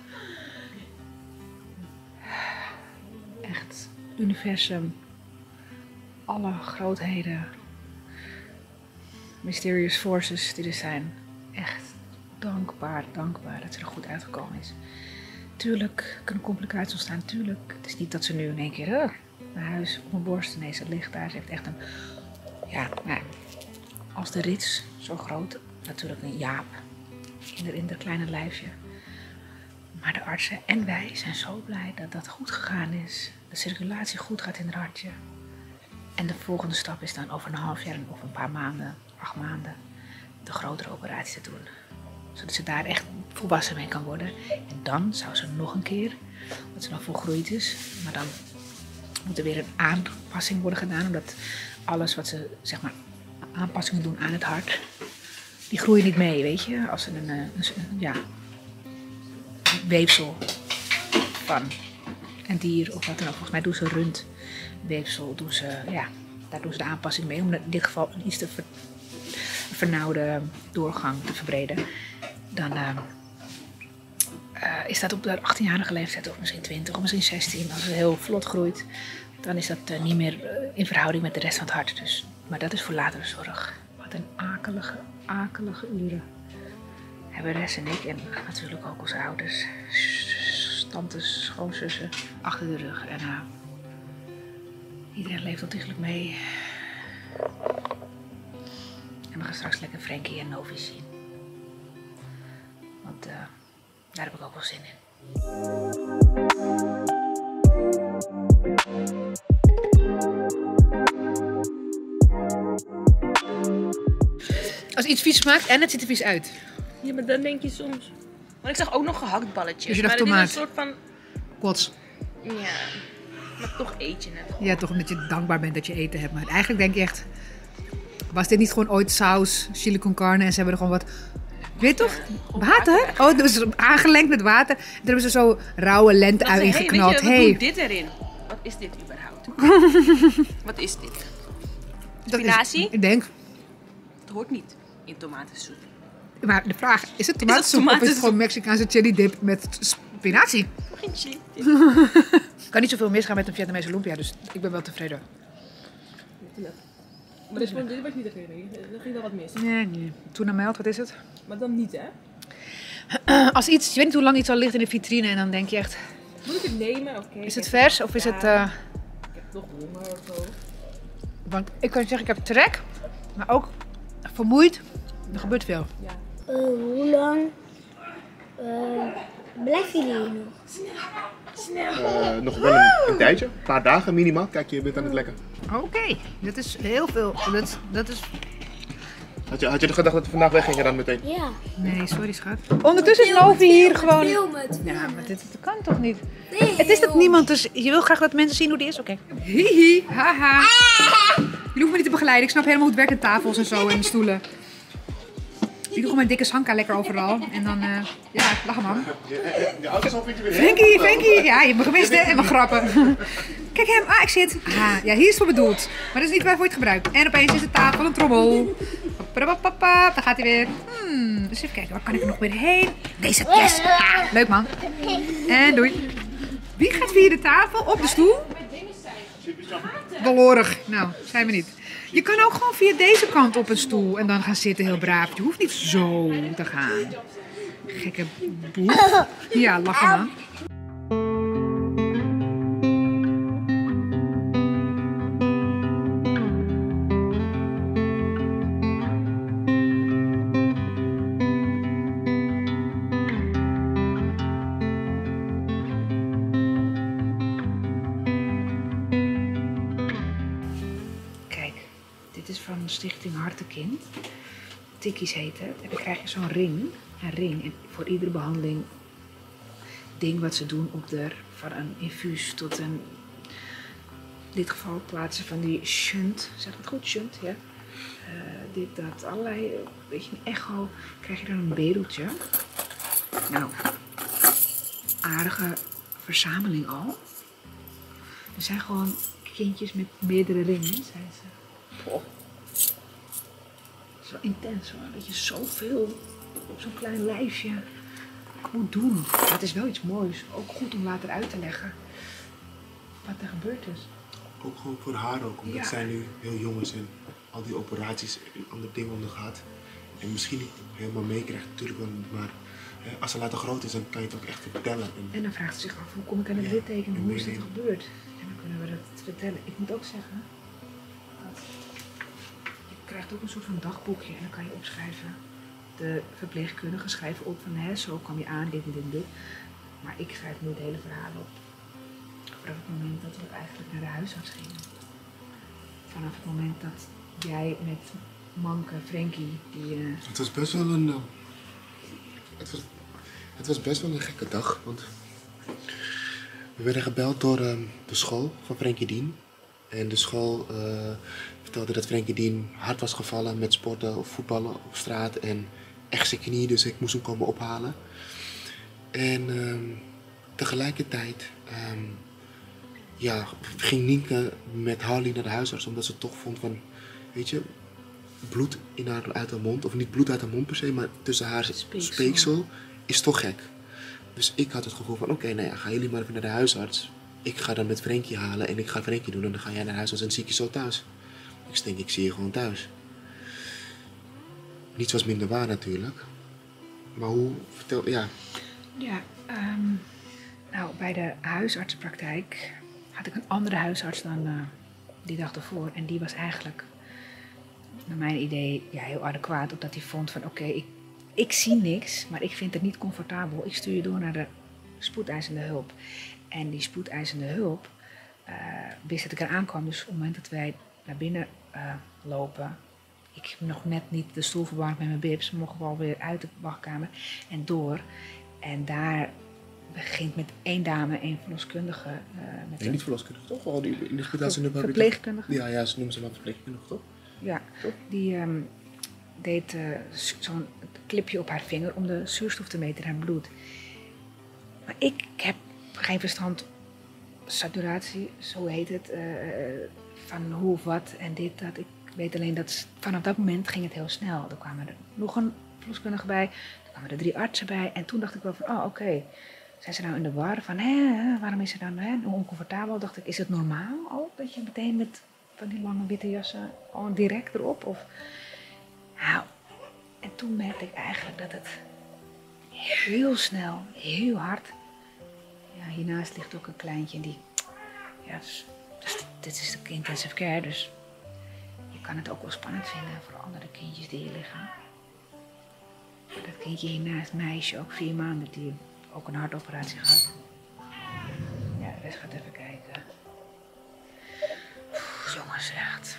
echt, universum, alle grootheden, mysterious forces die er zijn, echt dankbaar dat ze er goed uitgekomen is. Tuurlijk kunnen complicaties ontstaan, tuurlijk. Het is niet dat ze nu in één keer naar huis op mijn borst, nee, ze ligt daar. Ze heeft echt een, als de rits, zo groot, natuurlijk een jaap in haar kleine lijfje. Maar de artsen en wij zijn zo blij dat dat goed gegaan is. De circulatie goed gaat in het hartje. En de volgende stap is dan over een half jaar of een paar maanden, 8 maanden, de grotere operatie te doen. Zodat ze daar echt volwassen mee kan worden. En dan zou ze nog een keer, omdat ze nog volgroeid is, maar dan moet er weer een aanpassing worden gedaan. Omdat alles wat ze, zeg maar, aanpassingen doen aan het hart, die groeien niet mee, weet je. Als ze een weefsel van een dier of wat dan ook. Volgens mij doen ze rundweefsel, daar doen ze de aanpassing mee. Om in dit geval een iets te vernauwde doorgang te verbreden. Dan is dat op de 18-jarige leeftijd of misschien 20 of misschien 16. Als het heel vlot groeit, dan is dat niet meer in verhouding met de rest van het hart. Dus, maar dat is voor latere zorg. Wat een akelige uren hebben Res en ik en natuurlijk ook onze ouders, tantes, schoonzussen achter de rug. En iedereen leeft ontiegelijk mee. En we gaan straks lekker Frankie en Novi zien. Want daar heb ik ook wel zin in. Als iets vies smaakt en het ziet er vies uit. Ja, maar dan denk je soms... Maar ik zag ook nog gehaktballetjes. Dus je dacht maar tomaat. Het is een soort van... Kots. Ja, maar toch eet je het. Ja, toch omdat je dankbaar bent dat je eten hebt. Maar eigenlijk denk je echt... Was dit niet gewoon ooit saus, chili con carne en ze hebben er gewoon wat... Weet je toch? Water? Oh, dat was aangelengd met water. Daar hebben ze zo rauwe lente-ui in geknald. Wat doet dit erin? Wat is dit überhaupt? Wat is dit? Spinazie? Ik denk... Het hoort niet in tomatensoep. Maar de vraag, is het tomatensoep of is het gewoon Mexicaanse chili dip met spinazie? Geen chili. Kan niet zoveel misgaan met een Vietnamese lumpia, dus ik ben wel tevreden. Maar dit was niet de reden. Er ging wel wat mis. Nee. Tuna melt, wat is het? Maar dan niet, hè? Als iets, je weet niet hoe lang iets al ligt in de vitrine en dan denk je echt... Moet ik het nemen? Oké. Is het vers of is het... Ik heb toch honger of zo. Want ik kan je zeggen, ik heb trek, maar ook vermoeid. Er gebeurt veel. Ja. Hoe lang blijven jullie hier nog? Nog wel een tijdje, een paar dagen minimaal. Kijk, je bent aan het lekken. Oké, dat is heel veel. Dat is... Had je gedacht dat we vandaag weggingen dan meteen? Ja. Nee, sorry schat. Ondertussen is Novi hier gewoon... Filmen. Ja, maar dit kan toch niet? Nee, Het is dat niemand, dus je wil graag dat mensen zien hoe die is? Oké. Hihi, haha. Jullie hoeven me niet te begeleiden. Ik snap helemaal hoe het werkt aan tafels en zo en stoelen. Ik doe gewoon mijn dikke Sanka lekker overal. En dan, ja, lachen man. Je ouders al vind je weer Frankie. Ja, je hebt me gemist hè, en mijn grappen. Kijk hem, ik zit. Ja, hier is het voor bedoeld. Maar dat is niet waarvoor je het gebruikt. En opeens is de tafel een trommel. Daar gaat hij weer. Dus even kijken, waar kan ik er nog weer heen? Deze, yes. Leuk man. En doei. Wie gaat via de tafel op de stoel? Belorig. Nou, zijn we niet. Je kan ook gewoon via deze kant op een stoel en dan gaan zitten heel braaf. Je hoeft niet zo te gaan. Gekke boef. Ja, lachen man. Dit is van Stichting Hartekind. Tikkies heet het. En dan krijg je zo'n ring. Een ring. En voor iedere behandeling ding wat ze doen op de... Van een infuus tot een... In dit geval plaatsen van die shunt. Zeg dat goed? Shunt, ja. Dit, dat. Allerlei... Weet je, een echo. Krijg je dan een bedeltje. Nou. Aardige verzameling al. Er zijn gewoon kindjes met meerdere ringen, zijn ze. Oh. Het is wel intens hoor, dat je zoveel op zo'n klein lijfje moet doen. Maar het is wel iets moois, ook goed om later uit te leggen wat er gebeurd is. Ook gewoon voor haar ook, omdat Ja. zij nu heel jong is en al die operaties en andere dingen ondergaat. En misschien niet helemaal meekrijgt natuurlijk, maar als ze later groot is dan kan je het ook echt vertellen. En dan vraagt ze zich af, hoe kom ik aan het Ja, litteken, hoe is dit meenemen. gebeurd? En dan kunnen we dat vertellen. Ik moet ook zeggen, je krijgt ook een soort van dagboekje en dan kan je opschrijven. De verpleegkundigen schrijven op van zo kwam je aan, dit en dit en dit. Maar ik schrijf nu het hele verhaal op. Vanaf het moment dat we eigenlijk naar de huisarts gingen. Vanaf het moment dat jij met Manke, Frankie, die... Het was best wel een... Het was best wel een gekke dag, want we werden gebeld door de school van Frankie Dien. En de school vertelde dat Frankie Dien hard was gevallen met sporten of voetballen op straat en echt zijn knie, dus ik moest hem komen ophalen. En tegelijkertijd ging Nienke met Harley naar de huisarts omdat ze toch vond van, weet je, bloed uit haar mond, of niet bloed uit haar mond per se, maar tussen haar speeksel is toch gek. Dus ik had het gevoel van, oké, nou ja, gaan jullie maar even naar de huisarts. Ik ga dan met Frenkie halen en ik ga Frenkie doen en dan ga jij naar huis en dan zie ik je zo thuis. Ik zie je gewoon thuis. Niets was minder waar natuurlijk. Maar ja. Ja, nou bij de huisartsenpraktijk had ik een andere huisarts dan die dag ervoor. En die was eigenlijk, naar mijn idee, heel adequaat. Omdat hij vond van oké, ik zie niks, maar ik vind het niet comfortabel. Ik stuur je door naar de spoedeisende hulp. En die spoedeisende hulp wist dat ik eraan kwam. Dus op het moment dat wij naar binnen lopen, ik nog net niet de stoel verwarmd met mijn bibs, mochten we alweer uit de wachtkamer en door. En daar begint met 1 dame, 1 verloskundige. Nee, niet verloskundige, toch? Al die in de spoedeisende hulp. Verpleegkundige? Ja, ze noemen ze wel verpleegkundige, toch? Ja, die deed zo'n clipje op haar vinger om de zuurstof te meten in haar bloed. Maar ik heb geen verstand, saturatie, zo heet het, van hoe of wat en dit, dat. Ik weet alleen dat vanaf dat moment ging het heel snel. Er kwamen er nog een verloskundige bij, er kwamen er 3 artsen bij. En toen dacht ik wel van, oké, zijn ze nou in de war van, waarom is ze dan oncomfortabel? Dacht ik, is het normaal ook dat je meteen met van die lange witte jassen al direct erop? Of, nou, en toen merkte ik eigenlijk dat het heel snel, heel hard. Ja, hiernaast ligt ook een kleintje en die, ja, dus dit is de intensive care, dus je kan het ook wel spannend vinden voor andere kindjes die hier liggen. Dat kindje hiernaast, meisje, ook 4 maanden, die ook een hartoperatie gehad. Ja, de rest gaat even kijken. Jongens, echt.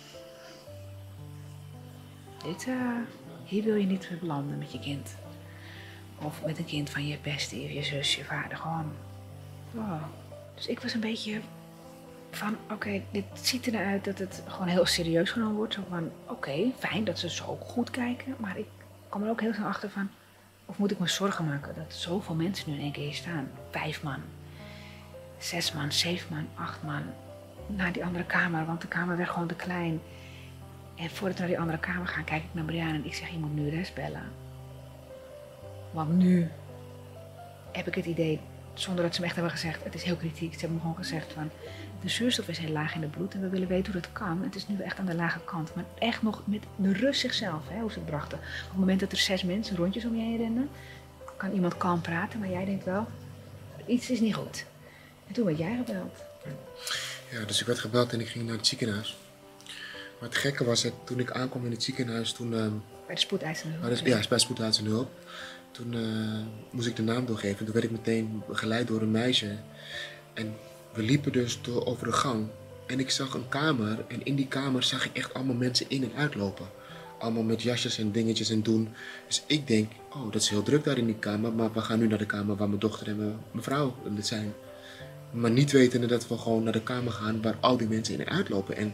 Hier wil je niet meer belanden met je kind. Of met een kind van je bestie of je zus, je vader, gewoon. Wow. Dus ik was een beetje van, oké, dit ziet eruit dat het gewoon heel serieus genomen wordt. Zo van, oké, fijn dat ze zo goed kijken, maar ik kwam er ook heel snel achter van, of moet ik me zorgen maken dat zoveel mensen nu in één keer hier staan? 5 man, 6 man, 7 man, 8 man, naar die andere kamer, want de kamer werd gewoon te klein. En voordat we naar die andere kamer gaan, kijk ik naar Brianna en ik zeg, je moet nu rest bellen. Want nu heb ik het idee, zonder dat ze me echt hebben gezegd, het is heel kritiek. Ze hebben me gewoon gezegd van, de zuurstof is heel laag in het bloed en we willen weten hoe dat kan. Het is nu echt aan de lage kant, maar echt nog met de rust zichzelf, hoe ze het brachten. Op het moment dat er 6 mensen rondjes om je heen rennen, kan iemand kalm praten, maar jij denkt wel, iets is niet goed. En toen werd jij gebeld. Ja, dus ik werd gebeld en ik ging naar het ziekenhuis. Maar het gekke was, toen ik aankwam in het ziekenhuis, toen... Bij de spoedeisende hulp? Ja, bij spoedeisende hulp. Toen moest ik de naam doorgeven. Toen werd ik meteen begeleid door een meisje. En we liepen dus over de gang. En ik zag een kamer. En in die kamer zag ik echt allemaal mensen in en uitlopen. Allemaal met jasjes en dingetjes en doen. Dus ik denk, oh, dat is heel druk daar in die kamer. Maar we gaan nu naar de kamer waar mijn dochter en mijn vrouw zijn. Maar niet wetende dat we gewoon naar de kamer gaan waar al die mensen in en uitlopen. En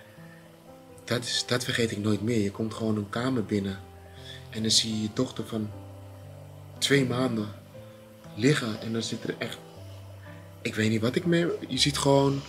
dat vergeet ik nooit meer. Je komt gewoon een kamer binnen. En dan zie je je dochter van 2 maanden liggen. En dan zit er echt... Ik weet niet wat ik mee... Je ziet gewoon...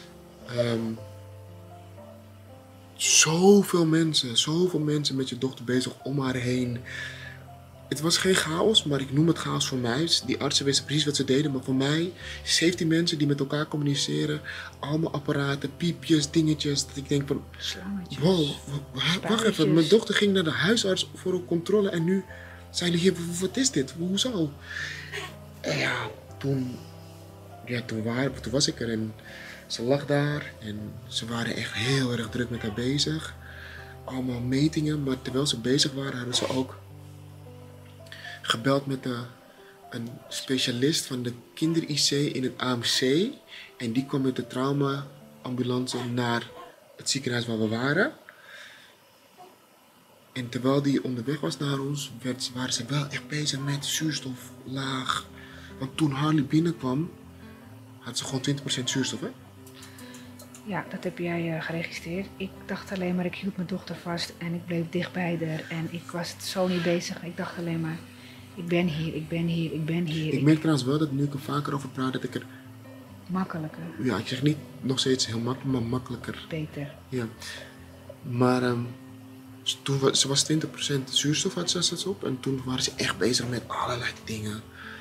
zoveel mensen met je dochter bezig om haar heen. Het was geen chaos, maar ik noem het chaos voor mij. Die artsen wisten precies wat ze deden, maar voor mij 17 mensen die met elkaar communiceren. Allemaal apparaten, piepjes, dingetjes. Dat ik denk van, wow, wacht even. Mijn dochter ging naar de huisarts voor een controle en nu zijn jullie hier, wat is dit? Hoezo? En ja, toen was ik er en ze lag daar en ze waren echt heel erg druk met haar bezig. Allemaal metingen, maar terwijl ze bezig waren hadden ze ook gebeld met een specialist van de kinder-IC in het AMC. En die kwam met de traumaambulance naar het ziekenhuis waar we waren. En terwijl die onderweg was naar ons, waren ze wel echt bezig met zuurstof laag. Want toen Harley binnenkwam, had ze gewoon 20% zuurstof, hè? Ja, dat heb jij geregistreerd. Ik dacht alleen maar, ik hield mijn dochter vast en ik bleef dicht bij haar. En ik was zo niet bezig. Ik dacht alleen maar, Ik ben hier, ik ben hier, ik ben hier. Ik merk trouwens wel dat nu ik er vaker over praat, dat ik er... Makkelijker, Ja, ik zeg niet nog steeds heel makkelijk, maar makkelijker. beter. Ja. Maar toen ze was 20% zuurstof had ze op. En toen waren ze echt bezig met allerlei dingen.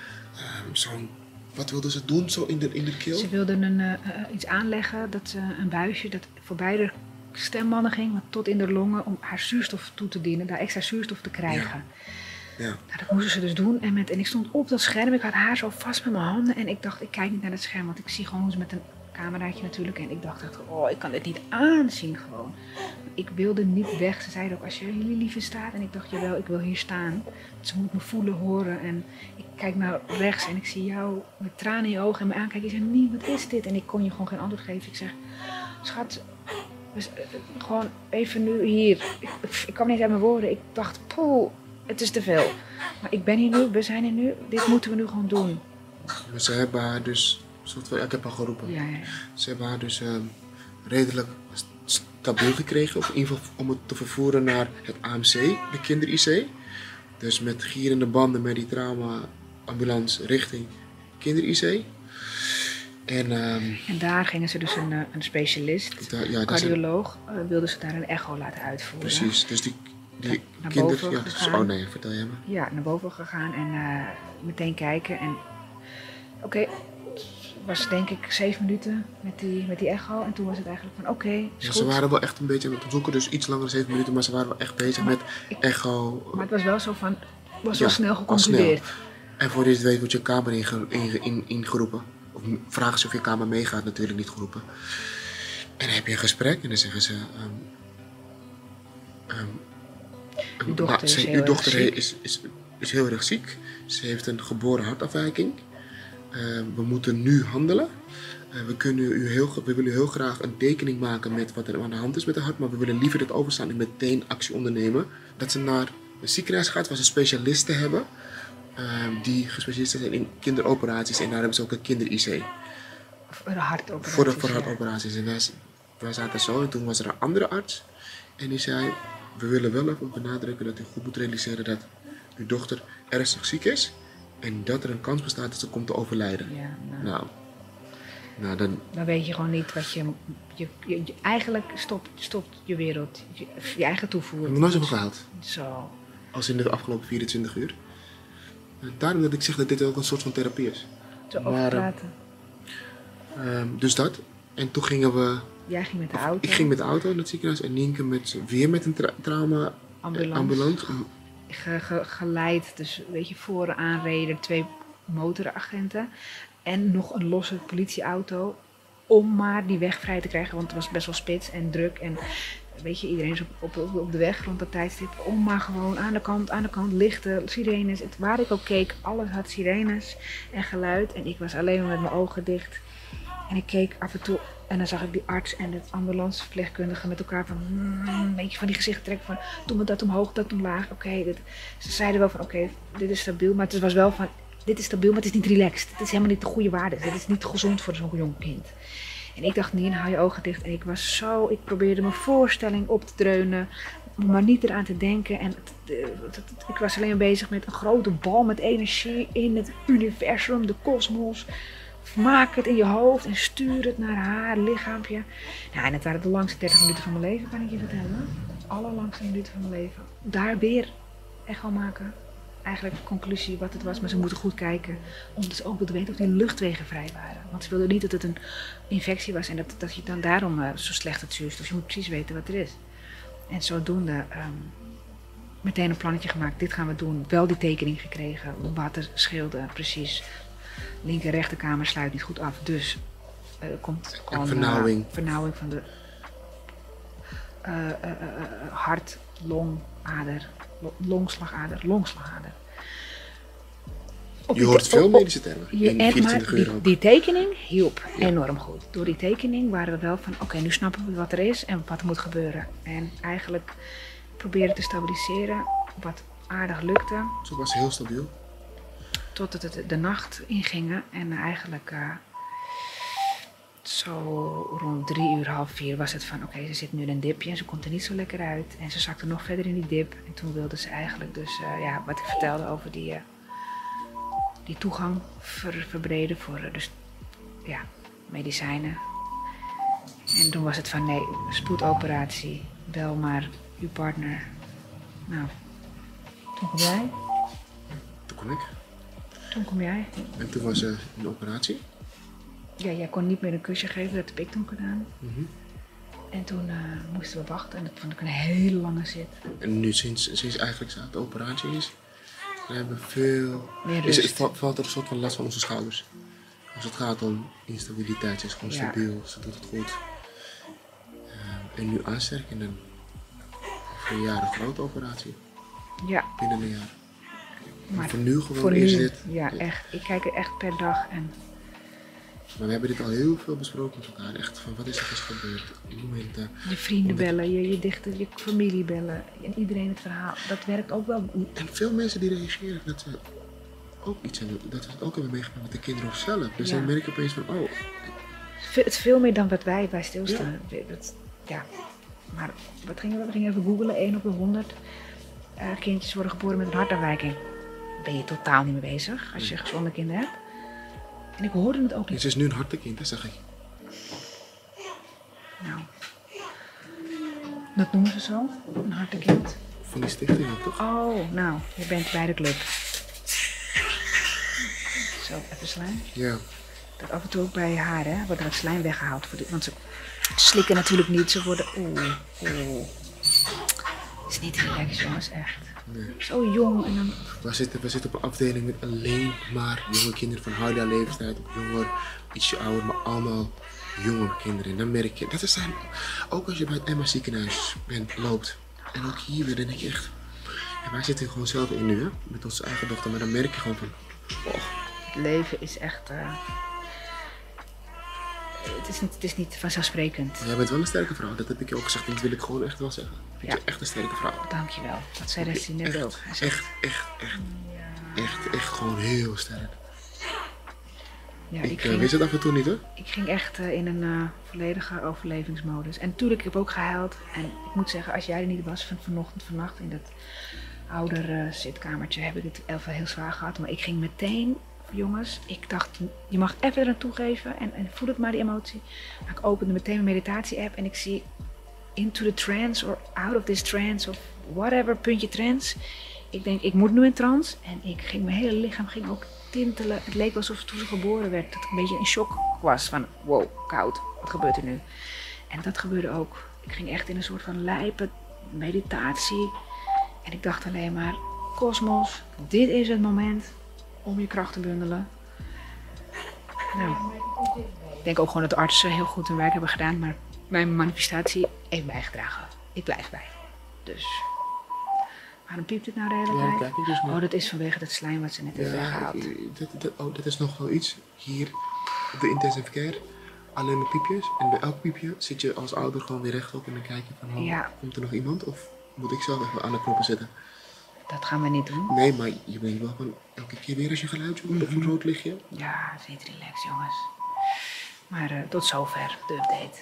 Wat wilden ze doen zo in de keel? Ze wilden iets aanleggen, een buisje dat voor beide stembanden ging, maar tot in de longen om haar zuurstof toe te dienen, daar extra zuurstof te krijgen. Ja. Nou, dat moesten ze dus doen en ik stond op dat scherm, ik had haar zo vast met mijn handen en ik dacht, ik kijk niet naar het scherm, want ik zie gewoon ze met een cameraatje natuurlijk en ik dacht echt, oh, ik kan dit niet aanzien gewoon. Ik wilde niet weg. Ze zeiden ook, als je jullie liever staat. En ik dacht, jawel, ik wil hier staan. Ze moet me voelen, horen. En ik kijk naar rechts en ik zie jou met tranen in je ogen en me aankijken. Je zegt, nee, wat is dit? En ik kon je gewoon geen antwoord geven. Ik zeg, schat, gewoon even nu hier. Ik kwam niet uit mijn woorden. Ik dacht, poeh, het is te veel. Maar ik ben hier nu, we zijn hier nu. Dit moeten we nu gewoon doen. Maar ze hebben haar dus... Ik heb haar geroepen. Ja. Ze hebben haar dus redelijk stabiel gekregen. Of in ieder geval om het te vervoeren naar het AMC, de kinder-IC. Dus met gierende banden met die trauma-ambulance richting kinder-IC. En daar gingen ze dus een specialist, een cardioloog, wilden ze daar een echo laten uitvoeren. Precies, dus die naar kinder... boven Ja, gegaan. oh nee, vertel jij me. Ja, naar boven gegaan en meteen kijken. En oké, was denk ik 7 minuten met die echo. En toen was het eigenlijk van oké, Ja, ze waren wel echt een beetje aan het zoeken, dus iets langer dan 7 minuten, maar ze waren wel echt bezig met echo. Maar het was wel zo van, was Ja, wel snel al geconcludeerd. snel. En voor je het weet wordt je kamer ingeroepen. Of vragen ze of je kamer meegaat, natuurlijk niet geroepen. En dan heb je een gesprek en dan zeggen ze... Uw dochter is heel uw dochter erg is heel erg ziek. Ze heeft een geboren hartafwijking. We moeten nu handelen. We willen u heel graag een tekening maken met wat er aan de hand is met het hart. Maar we willen liever dit overstaan en meteen actie ondernemen. Dat ze naar een ziekenhuis gaat waar ze specialisten hebben. Die gespecialiseerd zijn in kinderoperaties. En daar hebben ze ook een kinder-IC. Voor de hartoperaties. Voor de hartoperaties. En wij zaten zo en toen was er een andere arts. En die zei, we willen wel even benadrukken dat u goed moet realiseren dat uw dochter ernstig ziek is. En dat er een kans bestaat dat ze komt te overlijden. Ja, Nou, dan weet je gewoon niet wat je eigenlijk stopt je wereld. Je eigen toevoer. ik heb nog nooit zoveel gehaald. Zo. Als in de afgelopen 24 uur. Daarom dat ik zeg dat dit ook een soort van therapie is. Zo over praten. Dus dat. En toen gingen we... Jij ging met de auto. Ik ging met de auto naar het ziekenhuis en Nienke weer met een trauma-ambulance. Geleid, dus weet je, vooraan reden 2 motoragenten en nog een losse politieauto om maar die weg vrij te krijgen, want het was best wel spits en druk en weet je, iedereen is op de weg rond dat tijdstip, om maar gewoon aan de kant lichten, sirenes, waar ik ook keek, alles had sirenes en geluid en ik was alleen maar met mijn ogen dicht en ik keek af en toe. En dan zag ik die arts en het ambulanceverpleegkundige met elkaar van een beetje van die gezichten trekken van doe me dat omhoog, dat omlaag. Ze zeiden wel van oké, dit is stabiel, maar het was wel van dit is stabiel, maar het is niet relaxed. Het is helemaal niet de goede waarde. Dit is niet gezond voor zo'n jong kind. En ik dacht, nee, hou je ogen dicht. En ik probeerde mijn voorstelling op te dreunen, maar niet eraan te denken. En ik was alleen bezig met een grote bal met energie in het universum, de kosmos. Maak het in je hoofd en stuur het naar haar lichaampje. Nou, en het waren de langste 30 minuten van mijn leven, kan ik je vertellen. De allerlangste minuten van mijn leven. Daar weer echo maken. Eigenlijk de conclusie wat het was, maar ze moeten goed kijken. Om dus ook te weten of die luchtwegen vrij waren. Want ze wilden niet dat het een infectie was en dat je dan daarom zo slecht het zuurstof. Dus je moet precies weten wat er is. En zodoende meteen een plannetje gemaakt. Dit gaan we doen. Wel die tekening gekregen. Wat er scheelde precies. Linker en rechterkamer sluit niet goed af, dus er komt gewoon vernauwing van de hart, longader, longslagader. Je hoort veel medische termen in 24 uur ook. Die tekening hielp enorm goed. Door die tekening waren we wel van oké, nu snappen we wat er is en wat er moet gebeuren. En eigenlijk proberen te stabiliseren, wat aardig lukte. Zo was heel stabiel. Totdat het de nacht ingingen en eigenlijk zo rond 3 uur, half 4 was het van oké, ze zit nu in een dipje en ze komt er niet zo lekker uit. En ze zakte nog verder in die dip en toen wilde ze eigenlijk dus, wat ik vertelde over die die toegang verbreden voor dus, ja, medicijnen. En toen was het van nee, spoedoperatie, bel maar uw partner. Nou, toen kom jij. Toen kon ik. Toen kom jij. En toen was er een operatie. Ja, jij kon niet meer een kusje geven, dat heb ik toen gedaan. Mhm. En toen moesten we wachten en dat vond ik een hele lange zit. En nu sinds eigenlijk de operatie is, we hebben veel... Meer rust. Valt er een soort van last van onze schouders. Als het gaat om instabiliteit, ze is gewoon Ja. stabiel, ze doet het goed. En nu aansterken en voor een jaar een grote operatie. Ja, Binnen een jaar. maar voor nu gewoon voor eerst nu, dit. ja echt. Ik kijk er echt per dag en Maar we hebben dit al heel veel besproken met elkaar. Echt van wat is er gebeurd. Momenten. je vrienden Omdat- bellen, je dichter, je familie bellen en iedereen het verhaal. Dat werkt ook wel. En veel mensen die reageren dat ze ook iets hebben, dat ze het ook hebben meegemaakt met de kinderen of zelf. Dus Ja. dan merk je opeens van, oh, Het is veel meer dan wat wij bij stilstaan. Ja. Maar wat gingen we? We gingen even googlen. 1 op de 100 kindjes worden geboren met een hartafwijking. Daar ben je totaal niet mee bezig als je gezonde kinderen hebt. En ik hoorde het ook niet. het is nu een hartekind, hè, zeg ik. Nou, dat noemen ze zo, een hartekind. Van die stichting ook, toch? Oh, nou, je bent bij de club. Zo, even slijm. Ja. Dat af en toe ook bij haar, hè, wordt er het slijm weggehaald. Want ze slikken natuurlijk niet, ze worden... Oeh. Het is niet relaxed, jongens, echt. Nee. Zo jong en dan... We zitten op een afdeling met alleen maar jonge kinderen van haar leeftijd. Jonger, ietsje ouder, maar allemaal jonge kinderen. En dan merk je, dat is zijn, ook als je bij het Emma ziekenhuis loopt. En ook hier weer, dan denk je echt... Ja, wij zitten gewoon zelf in nu, hè, met onze eigen dochter. Maar dan merk je gewoon van... Oh, Het leven is echt... het is niet vanzelfsprekend. jij bent wel een sterke vrouw, dat heb ik je ook gezegd. En dat wil ik gewoon echt wel zeggen. Ik vind Ja. je echt een sterke vrouw. Dankjewel. Dat zei Restie net ook. Hij zei, Echt gewoon heel sterk. ja, Ik wist het af en toe niet, hoor. Ik ging echt in een volledige overlevingsmodus. En natuurlijk, ik heb ook gehuild. En ik moet zeggen, als jij er niet was vannacht in dat ouder zitkamertje, heb ik het even heel zwaar gehad. Maar ik ging meteen, jongens, ik dacht, je mag even er aan toegeven en voel het maar, die emotie. Maar ik opende meteen mijn meditatie-app en ik zie into the trance or out of this trance of whatever, puntje trance. Ik denk, ik moet nu in trance. En mijn hele lichaam ging ook tintelen. Het leek wel alsof toen ze geboren werd, dat ik een beetje in shock was van, wow, koud, wat gebeurt er nu? En dat gebeurde ook. Ik ging echt in een soort van lijpe meditatie. En ik dacht alleen maar, kosmos, dit is het moment om je kracht te bundelen. Nou, ik denk ook gewoon dat de artsen heel goed hun werk hebben gedaan, maar mijn manifestatie heeft bijgedragen. Ik blijf bij. Dus, waarom piept het nou de hele Ja, tijd? kijk ik dus nu. Oh, dat is vanwege het slijm wat ze net heeft weggehaald. Dat is nog wel iets. Hier op de intensive care, alleen de piepjes. En bij elk piepje zit je als ouder gewoon weer rechtop en dan kijk je van, Ja. komt er nog iemand? Of moet ik zelf even aan de knoppen zitten? Dat gaan we niet doen. Nee, maar je bent wel van elke keer weer als je geluidje hoort of een rood lichtje. Ja, het is niet relaxed, jongens. Maar tot zover de update.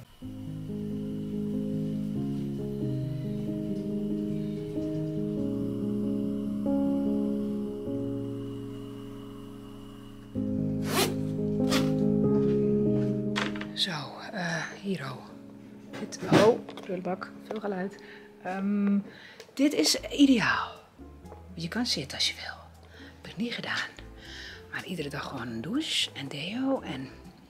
Zo, Hiro. Prullenbak, veel geluid. Dit is ideaal. Je kan zitten als je wil. Heb ik niet gedaan. Maar iedere dag gewoon een douche en deo en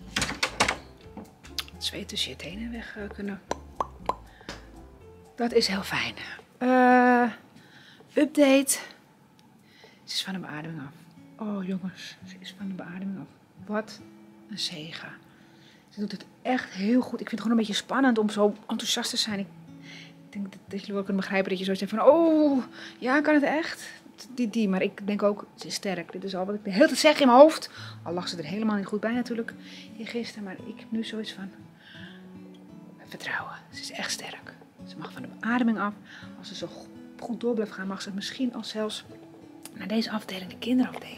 het zweet tussen je tenen weg kunnen. Dat is heel fijn. Update. Ze is van de beademing af. Oh jongens, ze is van de beademing af. Wat een zegen. Ze doet het echt heel goed. Ik vind het gewoon een beetje spannend om zo enthousiast te zijn. Ik denk dat jullie wel kunnen begrijpen dat je zo zegt van, oh, ja, kan het echt? Maar ik denk ook, ze is sterk. Dit is al wat ik de hele tijd zeg in mijn hoofd. Al lag ze er helemaal niet goed bij natuurlijk gisteren. Maar ik heb nu zoiets van vertrouwen. Ze is echt sterk. Ze mag van de beademing af. Als ze zo goed door blijft gaan, mag ze misschien al zelfs naar deze afdeling, de kinderafdeling.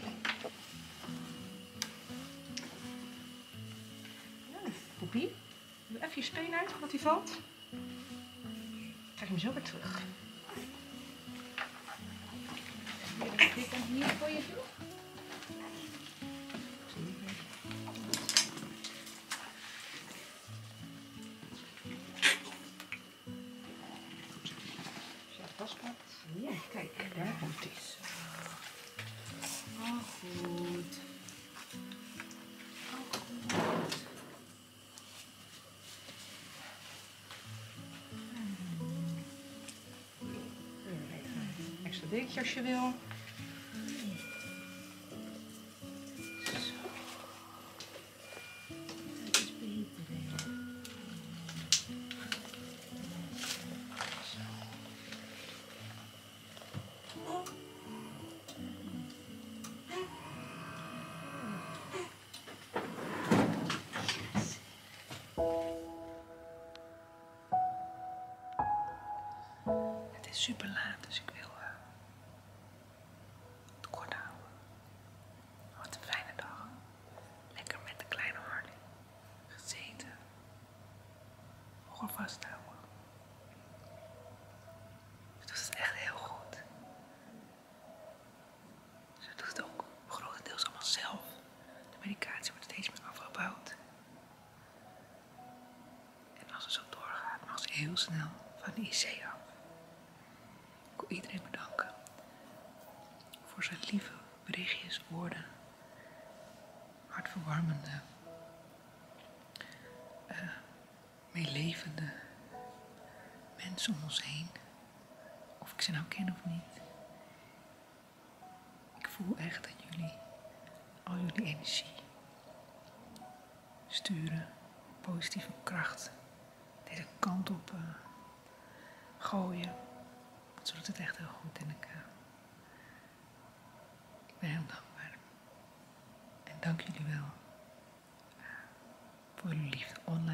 Poepie, doe even je speen uit voordat hij valt. Krijg je hem zo weer terug. Dit dan hier voor je toe. Kijk, daar komt het is. Oh, goed. Oh, goed. Extra dikje als je wil. Het is super laat, dus ik wil het kort houden. Wat een fijne dag. Lekker met de kleine Harley gezeten. Ogen vasthouden. Ze doet het echt heel goed. Ze doet het ook grotendeels allemaal zelf. De medicatie wordt steeds meer afgebouwd. En als het zo doorgaat, mag ze heel snel van de IC af. Ik wil iedereen bedanken voor zijn lieve berichtjes, woorden, hartverwarmende, meelevende mensen om ons heen. Of ik ze nou ken of niet. Ik voel echt dat jullie al jullie energie sturen, positieve kracht deze kant op gooien. Zo doet het echt heel goed en ik ben heel dankbaar. En dank jullie wel voor jullie liefde online.